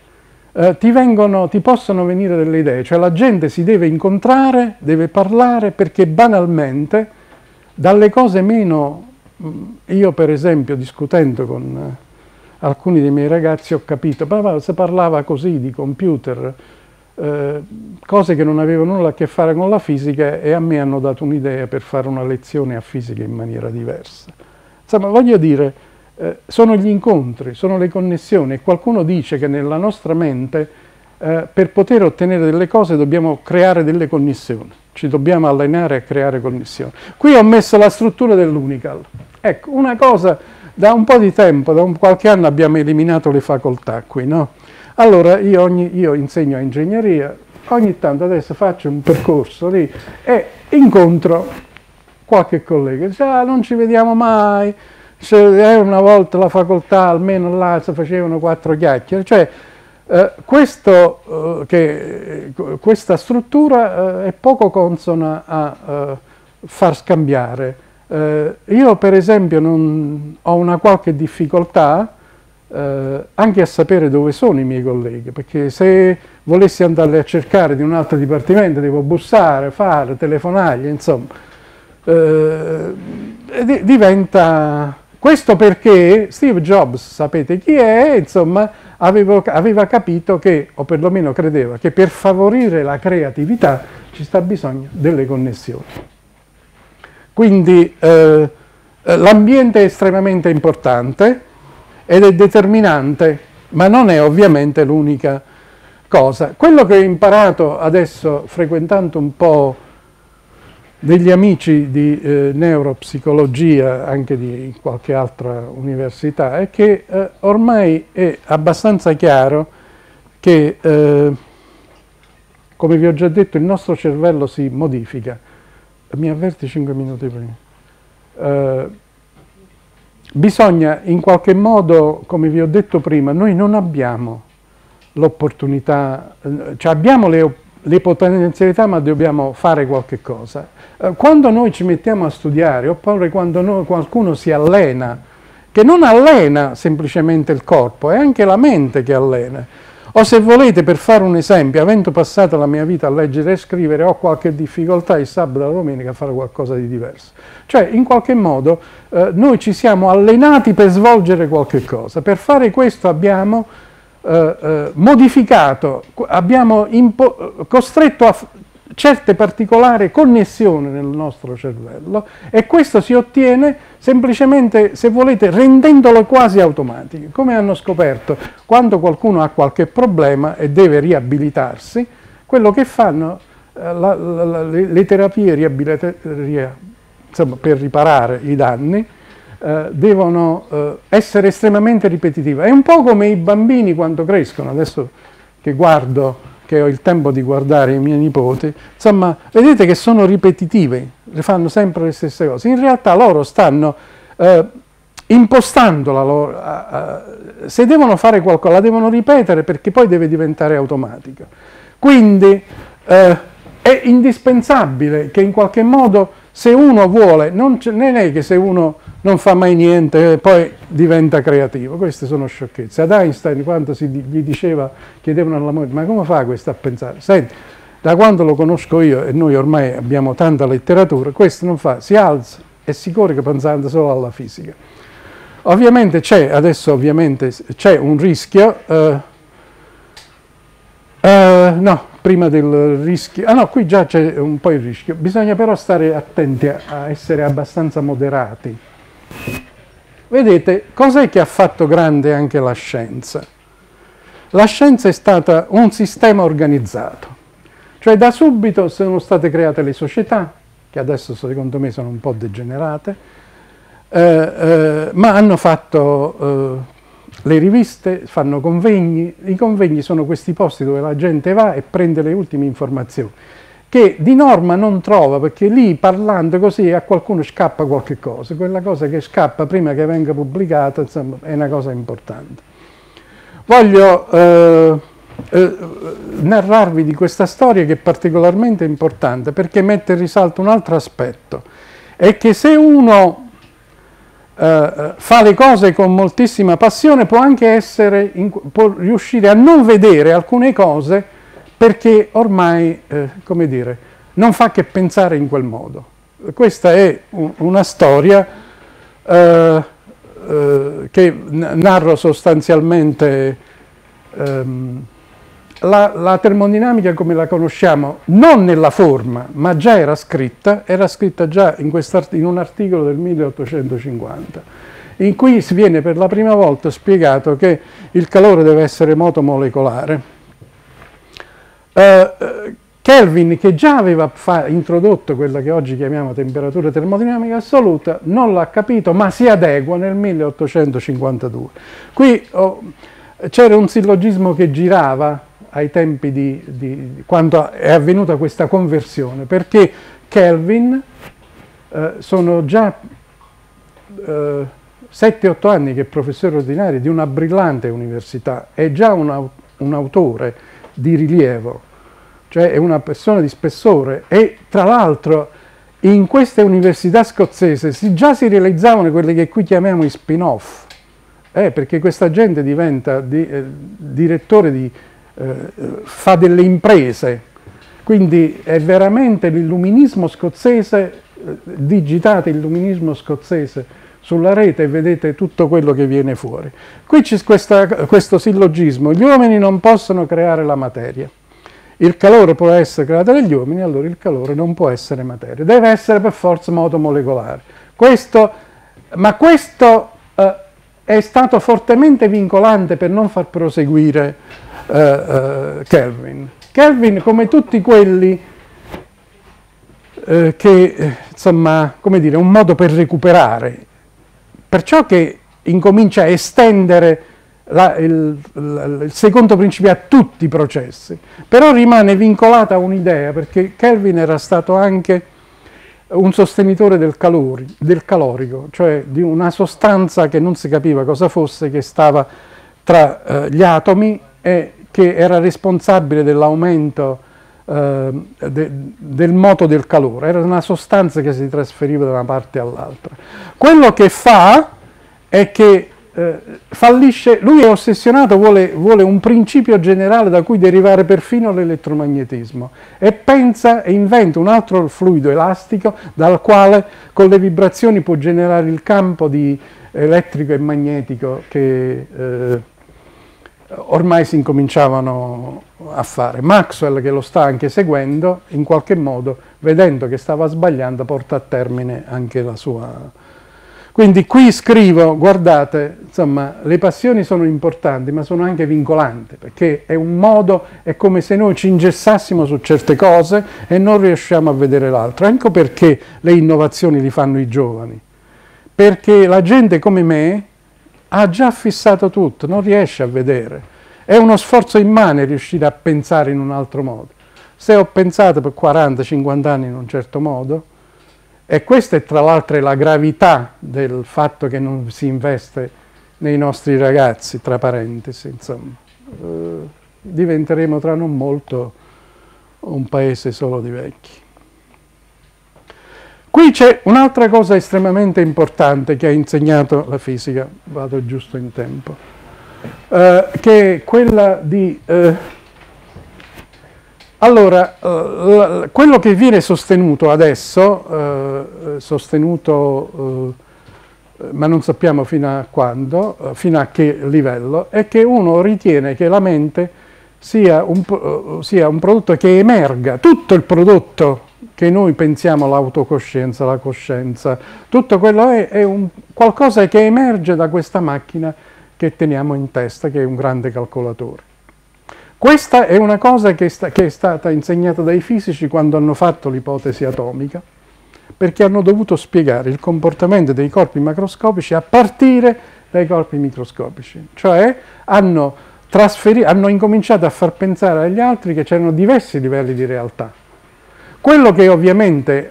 ti possono venire delle idee, cioè la gente si deve incontrare, deve parlare, perché banalmente dalle cose meno... Io per esempio, discutendo con alcuni dei miei ragazzi, ho capito, se parlava così di computer, cose che non avevano nulla a che fare con la fisica, e a me hanno dato un'idea per fare una lezione a fisica in maniera diversa. Insomma, voglio dire, sono gli incontri, sono le connessioni, e qualcuno dice che nella nostra mente per poter ottenere delle cose dobbiamo creare delle connessioni, ci dobbiamo allenare a creare connessioni. Qui ho messo la struttura dell'Unical. Ecco, una cosa, da un po' di tempo, da qualche anno abbiamo eliminato le facoltà qui, no? Allora io insegno a ingegneria, ogni tanto adesso faccio un percorso lì e incontro qualche collega, dice: non ci vediamo mai, una volta la facoltà, almeno là si facevano 4 chiacchiere. Cioè questa struttura è poco consona a far scambiare Io per esempio ho una qualche difficoltà anche a sapere dove sono i miei colleghi, perché se volessi andarli a cercare di un altro dipartimento devo bussare, fare, telefonargli, insomma. Diventa... Questo perché Steve Jobs, sapete chi è, insomma, aveva capito che, o perlomeno credeva, che per favorire la creatività ci sta bisogno delle connessioni. Quindi l'ambiente è estremamente importante ed è determinante, ma non è ovviamente l'unica cosa. Quello che ho imparato adesso, frequentando un po' degli amici di neuropsicologia, anche di qualche altra università, è che ormai è abbastanza chiaro che, come vi ho già detto, il nostro cervello si modifica. Mi avverti 5 minuti prima. Bisogna in qualche modo, come vi ho detto prima, noi non abbiamo l'opportunità, cioè abbiamo le potenzialità, ma dobbiamo fare qualche cosa. Quando noi ci mettiamo a studiare, oppure quando qualcuno si allena, che non allena semplicemente il corpo, è anche la mente che allena. O se volete, per fare un esempio, avendo passato la mia vita a leggere e scrivere, ho qualche difficoltà il sabato e la domenica a fare qualcosa di diverso. Cioè, in qualche modo, noi ci siamo allenati per svolgere qualche cosa. Per fare questo abbiamo modificato, abbiamo costretto a certe particolari connessioni nel nostro cervello, e questo si ottiene semplicemente, se volete, rendendolo quasi automatico. Come hanno scoperto, quando qualcuno ha qualche problema e deve riabilitarsi, quello che fanno le terapie insomma, per riparare i danni devono essere estremamente ripetitive. È un po' come i bambini quando crescono. Adesso che ho il tempo di guardare i miei nipoti, insomma, vedete che sono ripetitive, le fanno sempre le stesse cose. In realtà loro stanno impostando la loro... se devono fare qualcosa, la devono ripetere, perché poi deve diventare automatica. Quindi è indispensabile che in qualche modo, se uno vuole, non è che se uno non fa mai niente poi diventa creativo. Queste sono sciocchezze. Ad Einstein, quando gli diceva, chiedevano alla moglie, ma come fa questo a pensare? Senti, da quando lo conosco io, e noi ormai abbiamo tanta letteratura, questo non fa, si alza e si corre pensando solo alla fisica. Ovviamente c'è un rischio, no, prima del rischio, no, qui già c'è un po' il rischio, bisogna però stare attenti a essere abbastanza moderati. Vedete, cos'è che ha fatto grande anche la scienza? La scienza è stata un sistema organizzato, cioè da subito sono state create le società, che adesso secondo me sono un po' degenerate, ma hanno fatto le riviste, fanno convegni. I convegni sono questi posti dove la gente va e prende le ultime informazioni, che di norma non trova, perché lì parlando così a qualcuno scappa qualche cosa, quella cosa che scappa prima che venga pubblicata, insomma, è una cosa importante. Voglio narrarvi di questa storia, che è particolarmente importante perché mette in risalto un altro aspetto, è che se uno fa le cose con moltissima passione può anche può riuscire a non vedere alcune cose, perché ormai, come dire, non fa che pensare in quel modo. Questa è una storia che narro sostanzialmente la termodinamica come la conosciamo, non nella forma, ma già era scritta già in un articolo del 1850, in cui si viene per la prima volta spiegato che il calore deve essere motomolecolare. Kelvin, che già aveva introdotto quella che oggi chiamiamo temperatura termodinamica assoluta, non l'ha capito, ma si adegua nel 1852. Qui c'era un sillogismo che girava ai tempi quando è avvenuta questa conversione, perché Kelvin sono già 7-8 anni che è professore ordinario di una brillante università, è già un autore di rilievo, cioè è una persona di spessore, e tra l'altro in queste università scozzesi già si realizzavano quelli che qui chiamiamo i spin-off, perché questa gente diventa direttore fa delle imprese, quindi è veramente l'illuminismo scozzese, digitate illuminismo scozzese sulla rete e vedete tutto quello che viene fuori. Qui c'è questo sillogismo: gli uomini non possono creare la materia, il calore può essere creato dagli uomini, allora il calore non può essere materia, deve essere per forza moto molecolare. Questo è stato fortemente vincolante per non far proseguire Kelvin. Kelvin, come tutti quelli che, insomma, come dire, un modo per recuperare, perciò che incomincia a estendere il secondo principio a tutti i processi, però rimane vincolata a un'idea, perché Kelvin era stato anche un sostenitore del calorico, cioè di una sostanza che non si capiva cosa fosse, che stava tra gli atomi e che era responsabile dell'aumento del moto del calore. Era una sostanza che si trasferiva da una parte all'altra. Quello che fa è che fallisce, lui è ossessionato, vuole un principio generale da cui derivare perfino l'elettromagnetismo, e pensa e inventa un altro fluido elastico dal quale con le vibrazioni può generare il campo elettrico e magnetico che ormai si incominciavano a fare. Maxwell, che lo sta anche seguendo, in qualche modo, vedendo che stava sbagliando, porta a termine anche la sua. Quindi qui scrivo, guardate, insomma, le passioni sono importanti, ma sono anche vincolanti, perché è un modo, è come se noi ci ingessassimo su certe cose e non riusciamo a vedere l'altro. Ecco perché le innovazioni li fanno i giovani, perché la gente come me ha già fissato tutto, non riesce a vedere. È uno sforzo immane riuscire a pensare in un altro modo. Se ho pensato per 40-50 anni in un certo modo, e questa è tra l'altro la gravità del fatto che non si investe nei nostri ragazzi, tra parentesi, insomma, diventeremo tra non molto un paese solo di vecchi. Qui c'è un'altra cosa estremamente importante che ha insegnato la fisica, vado giusto in tempo, che è quella di... Allora, quello che viene sostenuto adesso, ma non sappiamo fino a quando, fino a che livello, è che uno ritiene che la mente sia un prodotto che emerga, tutto il prodotto che noi pensiamo, l'autocoscienza, la coscienza, tutto quello è qualcosa che emerge da questa macchina che teniamo in testa, che è un grande calcolatore. Questa è una cosa che è stata insegnata dai fisici quando hanno fatto l'ipotesi atomica, perché hanno dovuto spiegare il comportamento dei corpi macroscopici a partire dai corpi microscopici, cioè hanno incominciato a far pensare agli altri che c'erano diversi livelli di realtà. Quello che ovviamente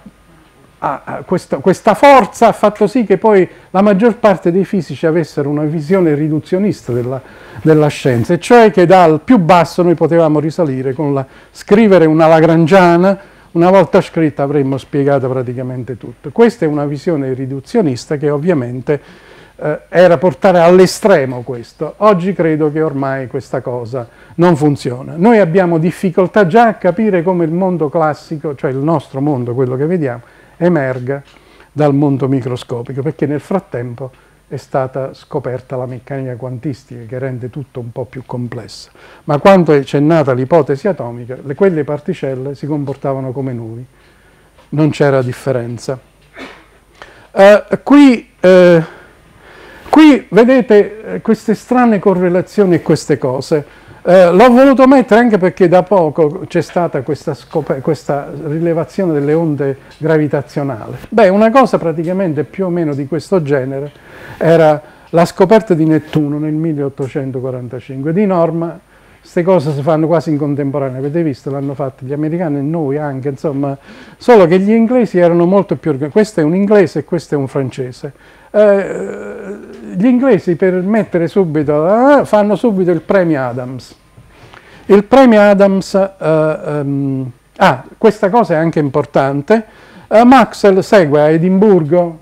questa forza ha fatto sì che poi la maggior parte dei fisici avessero una visione riduzionista della scienza, e cioè che dal più basso noi potevamo risalire con scrivere una lagrangiana, una volta scritta avremmo spiegato praticamente tutto. Questa è una visione riduzionista che ovviamente era portare all'estremo questo. Oggi credo che ormai questa cosa non funziona. Noi abbiamo difficoltà già a capire come il mondo classico, cioè il nostro mondo, quello che vediamo, emerga dal mondo microscopico, perché nel frattempo è stata scoperta la meccanica quantistica che rende tutto un po' più complesso. Ma quando c'è nata l'ipotesi atomica, quelle particelle si comportavano come nubi, non c'era differenza. Qui vedete queste strane correlazioni e queste cose. L'ho voluto mettere anche perché da poco c'è stata questa rilevazione delle onde gravitazionali. Una cosa praticamente più o meno di questo genere era la scoperta di Nettuno nel 1845. Di norma queste cose si fanno quasi in contemporanea, avete visto, l'hanno fatto gli americani e noi anche, insomma, solo che gli inglesi erano molto più organizzati. Questo è un inglese e questo è un francese. Gli inglesi, per mettere subito, fanno subito il premio Adams. Il premio Adams, questa cosa è anche importante, Maxwell segue a Edimburgo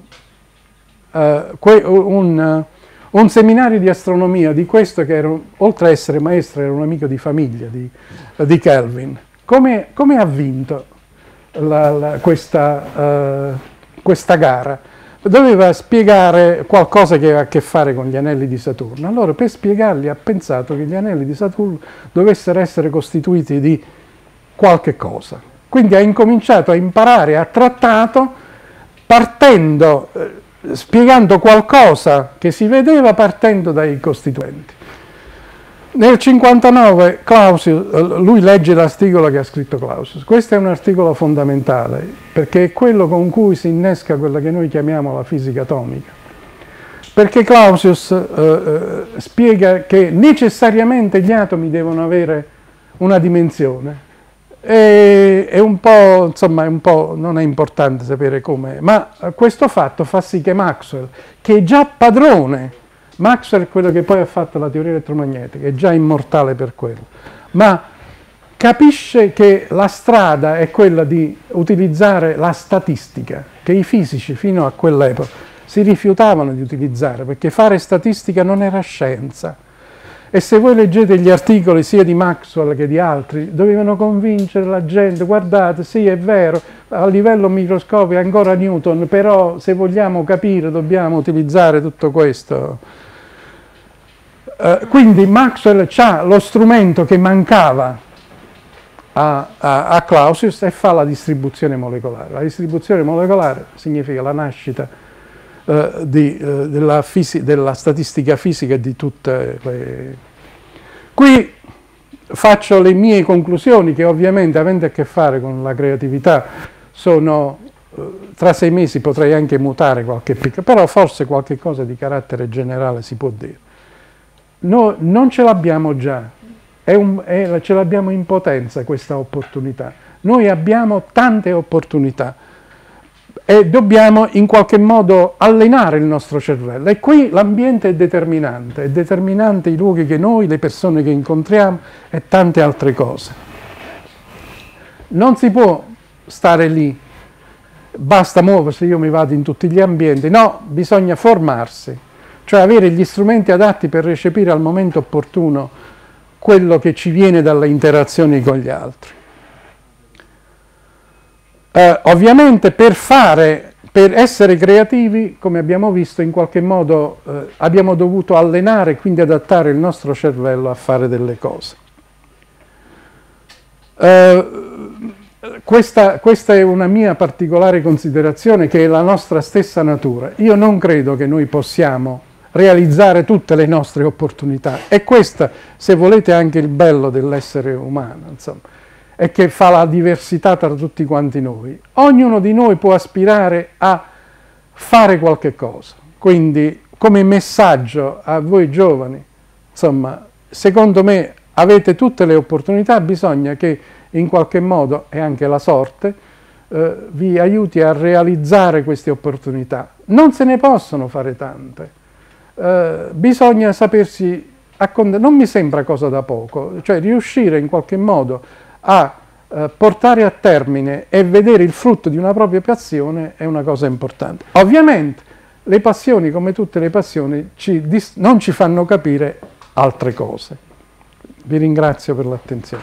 un seminario di astronomia di questo che era, oltre a essere maestro, era un amico di famiglia di Kelvin. Come ha vinto questa gara? Doveva spiegare qualcosa che aveva a che fare con gli anelli di Saturno. Allora, per spiegarli ha pensato che gli anelli di Saturno dovessero essere costituiti di qualche cosa. Quindi ha incominciato a imparare, ha trattato partendo, spiegando qualcosa che si vedeva partendo dai costituenti. Nel 59 Clausius, lui legge l'articolo che ha scritto Clausius. Questo è un articolo fondamentale perché è quello con cui si innesca quella che noi chiamiamo la fisica atomica. Perché Clausius spiega che necessariamente gli atomi devono avere una dimensione. È un po', insomma, non è importante sapere come, ma questo fatto fa sì che Maxwell, che è già padrone, Maxwell è quello che poi ha fatto la teoria elettromagnetica, è già immortale per quello, ma capisce che la strada è quella di utilizzare la statistica, che i fisici fino a quell'epoca si rifiutavano di utilizzare, perché fare statistica non era scienza. E se voi leggete gli articoli sia di Maxwell che di altri, dovevano convincere la gente, guardate, sì è vero, a livello microscopico è ancora Newton, però se vogliamo capire dobbiamo utilizzare tutto questo. Quindi Maxwell ha lo strumento che mancava a Clausius e fa la distribuzione molecolare. La distribuzione molecolare significa la nascita della statistica fisica e di tutte le... Qui faccio le mie conclusioni che ovviamente, avendo a che fare con la creatività, sono... tra 6 mesi potrei anche mutare qualche piccola, però forse qualche cosa di carattere generale si può dire. Noi non ce l'abbiamo già, ce l'abbiamo in potenza questa opportunità. Noi abbiamo tante opportunità e dobbiamo in qualche modo allenare il nostro cervello. E qui l'ambiente è determinante i luoghi che noi, le persone che incontriamo e tante altre cose. Non si può stare lì, basta muoversi, io mi vado in tutti gli ambienti, no, bisogna formarsi. Cioè avere gli strumenti adatti per recepire al momento opportuno quello che ci viene dalle interazioni con gli altri. Ovviamente per essere creativi, come abbiamo visto, in qualche modo abbiamo dovuto allenare e quindi adattare il nostro cervello a fare delle cose. Questa è una mia particolare considerazione, che è la nostra stessa natura. Io non credo che noi possiamo realizzare tutte le nostre opportunità, e questo, se volete, è anche il bello dell'essere umano, insomma, è che fa la diversità tra tutti quanti noi. Ognuno di noi può aspirare a fare qualche cosa, quindi come messaggio a voi giovani, insomma, secondo me avete tutte le opportunità, bisogna che in qualche modo, e anche la sorte, vi aiuti a realizzare queste opportunità. Non se ne possono fare tante. Bisogna sapersi non mi sembra cosa da poco, cioè riuscire in qualche modo a portare a termine e vedere il frutto di una propria passione è una cosa importante. Ovviamente le passioni, come tutte le passioni, non ci fanno capire altre cose. Vi ringrazio per l'attenzione.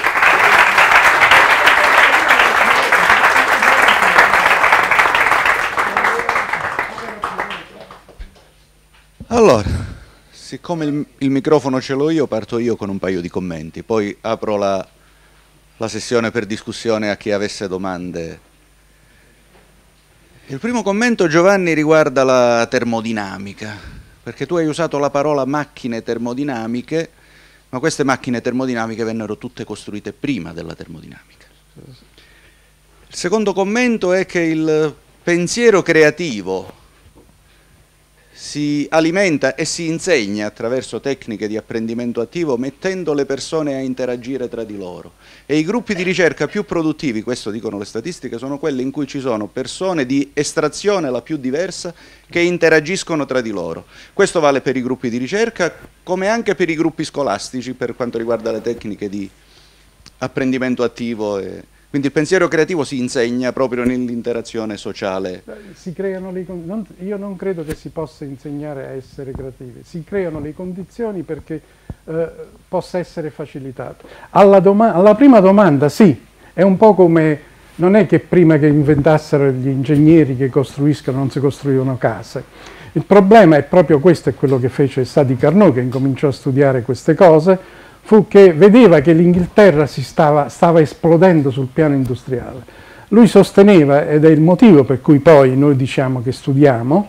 Allora, siccome il microfono ce l'ho io, parto io con un paio di commenti, poi apro la sessione per discussione a chi avesse domande. Il primo commento, Giovanni, riguarda la termodinamica, perché tu hai usato la parola macchine termodinamiche, ma queste macchine termodinamiche vennero tutte costruite prima della termodinamica. Il secondo commento è che il pensiero creativo si alimenta e si insegna attraverso tecniche di apprendimento attivo, mettendo le persone a interagire tra di loro. E i gruppi di ricerca più produttivi, questo dicono le statistiche, sono quelli in cui ci sono persone di estrazione la più diversa che interagiscono tra di loro. Questo vale per i gruppi di ricerca come anche per i gruppi scolastici per quanto riguarda le tecniche di apprendimento attivo e Quindi il pensiero creativo si insegna proprio nell'interazione sociale. Si creano io non credo che si possa insegnare a essere creativi, si creano le condizioni perché possa essere facilitato. Alla prima domanda sì, è un po' come, non è che prima che inventassero gli ingegneri che costruiscono non si costruivano case. Il problema è proprio questo, è quello che fece Sadi Carnot, che incominciò a studiare queste cose, fu che vedeva che l'Inghilterra stava esplodendo sul piano industriale. Lui sosteneva, ed è il motivo per cui poi noi diciamo che studiamo,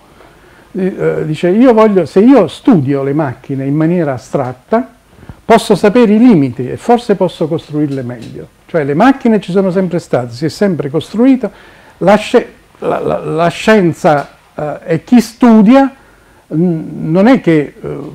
dice se io studio le macchine in maniera astratta, posso sapere i limiti e forse posso costruirle meglio. Cioè le macchine ci sono sempre state, si è sempre costruito, la scienza e chi studia non è che,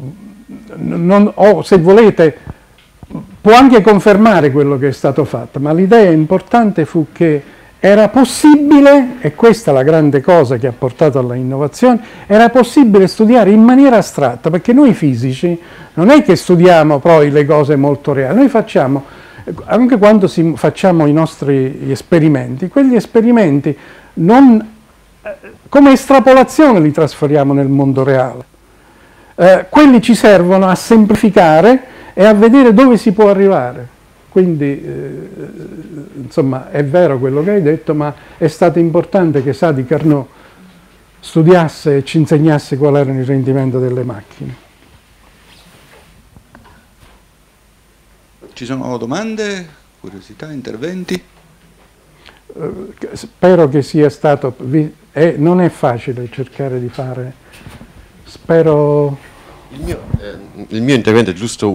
se volete, può anche confermare quello che è stato fatto, ma l'idea importante fu che era possibile, e questa è la grande cosa che ha portato alla innovazione, era possibile studiare in maniera astratta, perché noi fisici non è che studiamo poi le cose molto reali, noi facciamo, anche quando facciamo i nostri esperimenti, quegli esperimenti come estrapolazione li trasferiamo nel mondo reale. Quelli ci servono a semplificare e a vedere dove si può arrivare. Quindi, insomma, è vero quello che hai detto, ma è stato importante che Sadi Carnot studiasse e ci insegnasse qual era il rendimento delle macchine. Ci sono domande, curiosità, interventi? Spero che sia stato... non è facile cercare di fare... Spero... Il mio intervento è giusto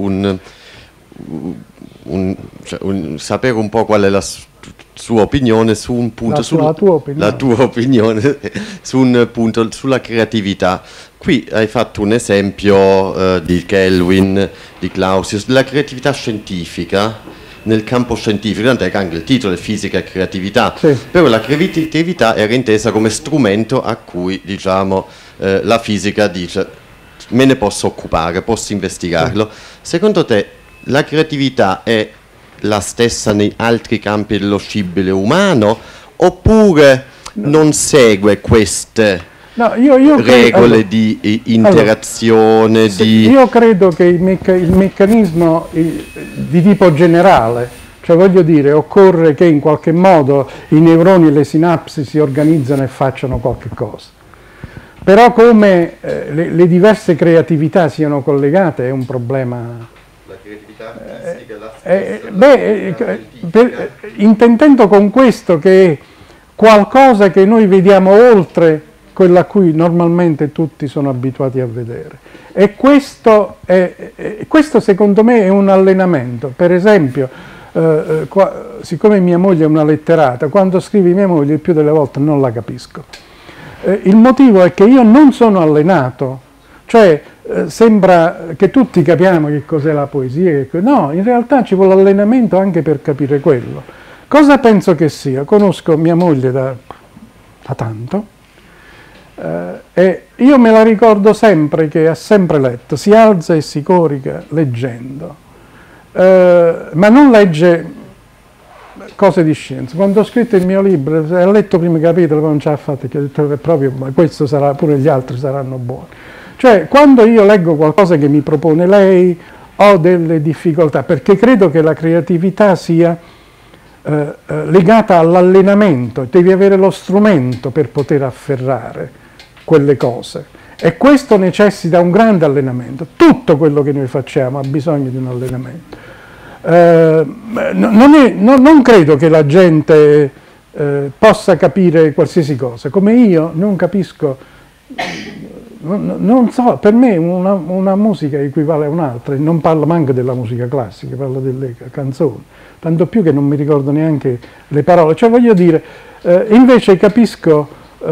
sapere un po' qual è la sua opinione su un punto, la tua opinione su un punto sulla creatività. Qui hai fatto un esempio di Kelvin, di Clausius, della creatività scientifica nel campo scientifico, tant'è che anche il titolo è Fisica e Creatività, sì. Però la creatività era intesa come strumento a cui, diciamo, la fisica dice me ne posso occupare, posso investigarlo. Sì. Secondo te la creatività è la stessa nei altri campi dello scibile umano oppure non segue queste regole di interazione? Io credo che il meccanismo di tipo generale, cioè voglio dire, occorre che in qualche modo i neuroni e le sinapsi si organizzano e facciano qualche cosa. Però come le diverse creatività siano collegate è un problema. La creatività artistica è intendendo con questo che è qualcosa che noi vediamo oltre quello a cui normalmente tutti sono abituati a vedere. E questo secondo me è un allenamento. Per esempio, siccome mia moglie è una letterata, quando scrive mia moglie il più delle volte non la capisco. Il motivo è che io non sono allenato, cioè sembra che tutti capiamo che cos'è la poesia, no, in realtà ci vuole allenamento anche per capire quello. Cosa penso che sia? Conosco mia moglie da tanto e io me la ricordo sempre che ha sempre letto, si alza e si corica leggendo, ma non legge cose di scienza. Quando ho scritto il mio libro, ho letto il primo capitolo, non ce l'ha fatta, che ho detto proprio, ma questo sarà, pure gli altri saranno buoni. Cioè, quando io leggo qualcosa che mi propone lei, ho delle difficoltà, perché credo che la creatività sia legata all'allenamento, devi avere lo strumento per poter afferrare quelle cose. E questo necessita un grande allenamento. Tutto quello che noi facciamo ha bisogno di un allenamento. Non credo che la gente possa capire qualsiasi cosa, come io non capisco, non so, per me una musica equivale a un'altra, e non parlo manco della musica classica, parlo delle canzoni, tanto più che non mi ricordo neanche le parole, cioè voglio dire, invece capisco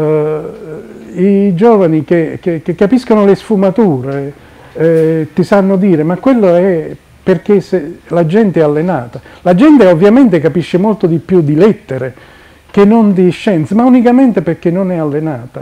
i giovani che capiscono le sfumature, ti sanno dire, ma quello è perché la gente è allenata. La gente ovviamente capisce molto di più di lettere che non di scienze, ma unicamente perché non è allenata.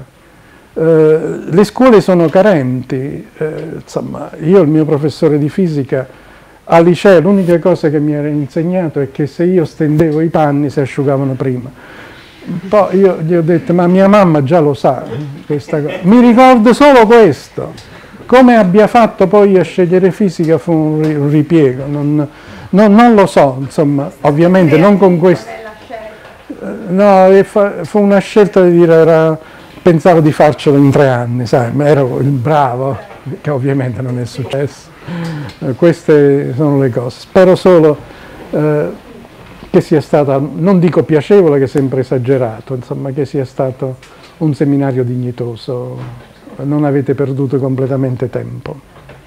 Le scuole sono carenti, insomma, io il mio professore di fisica al liceo l'unica cosa che mi era insegnato è che se io stendevo i panni si asciugavano prima. Poi io gli ho detto, ma mia mamma già lo sa questa cosa. Mi ricordo solo questo. Come abbia fatto poi a scegliere fisica fu un ripiego, non lo so, insomma, ovviamente non con questo. No, fu una scelta di dire, pensavo di farcelo in 3 anni, sai, ma ero il bravo, che ovviamente non è successo. Queste sono le cose. Spero solo che sia stata, non dico piacevole, che è sempre esagerato, insomma, che sia stato un seminario dignitoso, non avete perduto completamente tempo.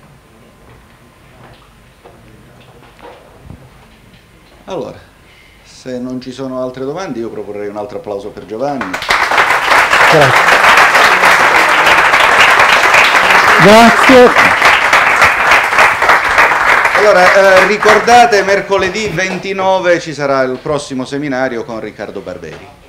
Allora, se non ci sono altre domande, io proporrei un altro applauso per Giovanni. Grazie. Grazie. Allora, ricordate, mercoledì 29 ci sarà il prossimo seminario con Riccardo Barberi.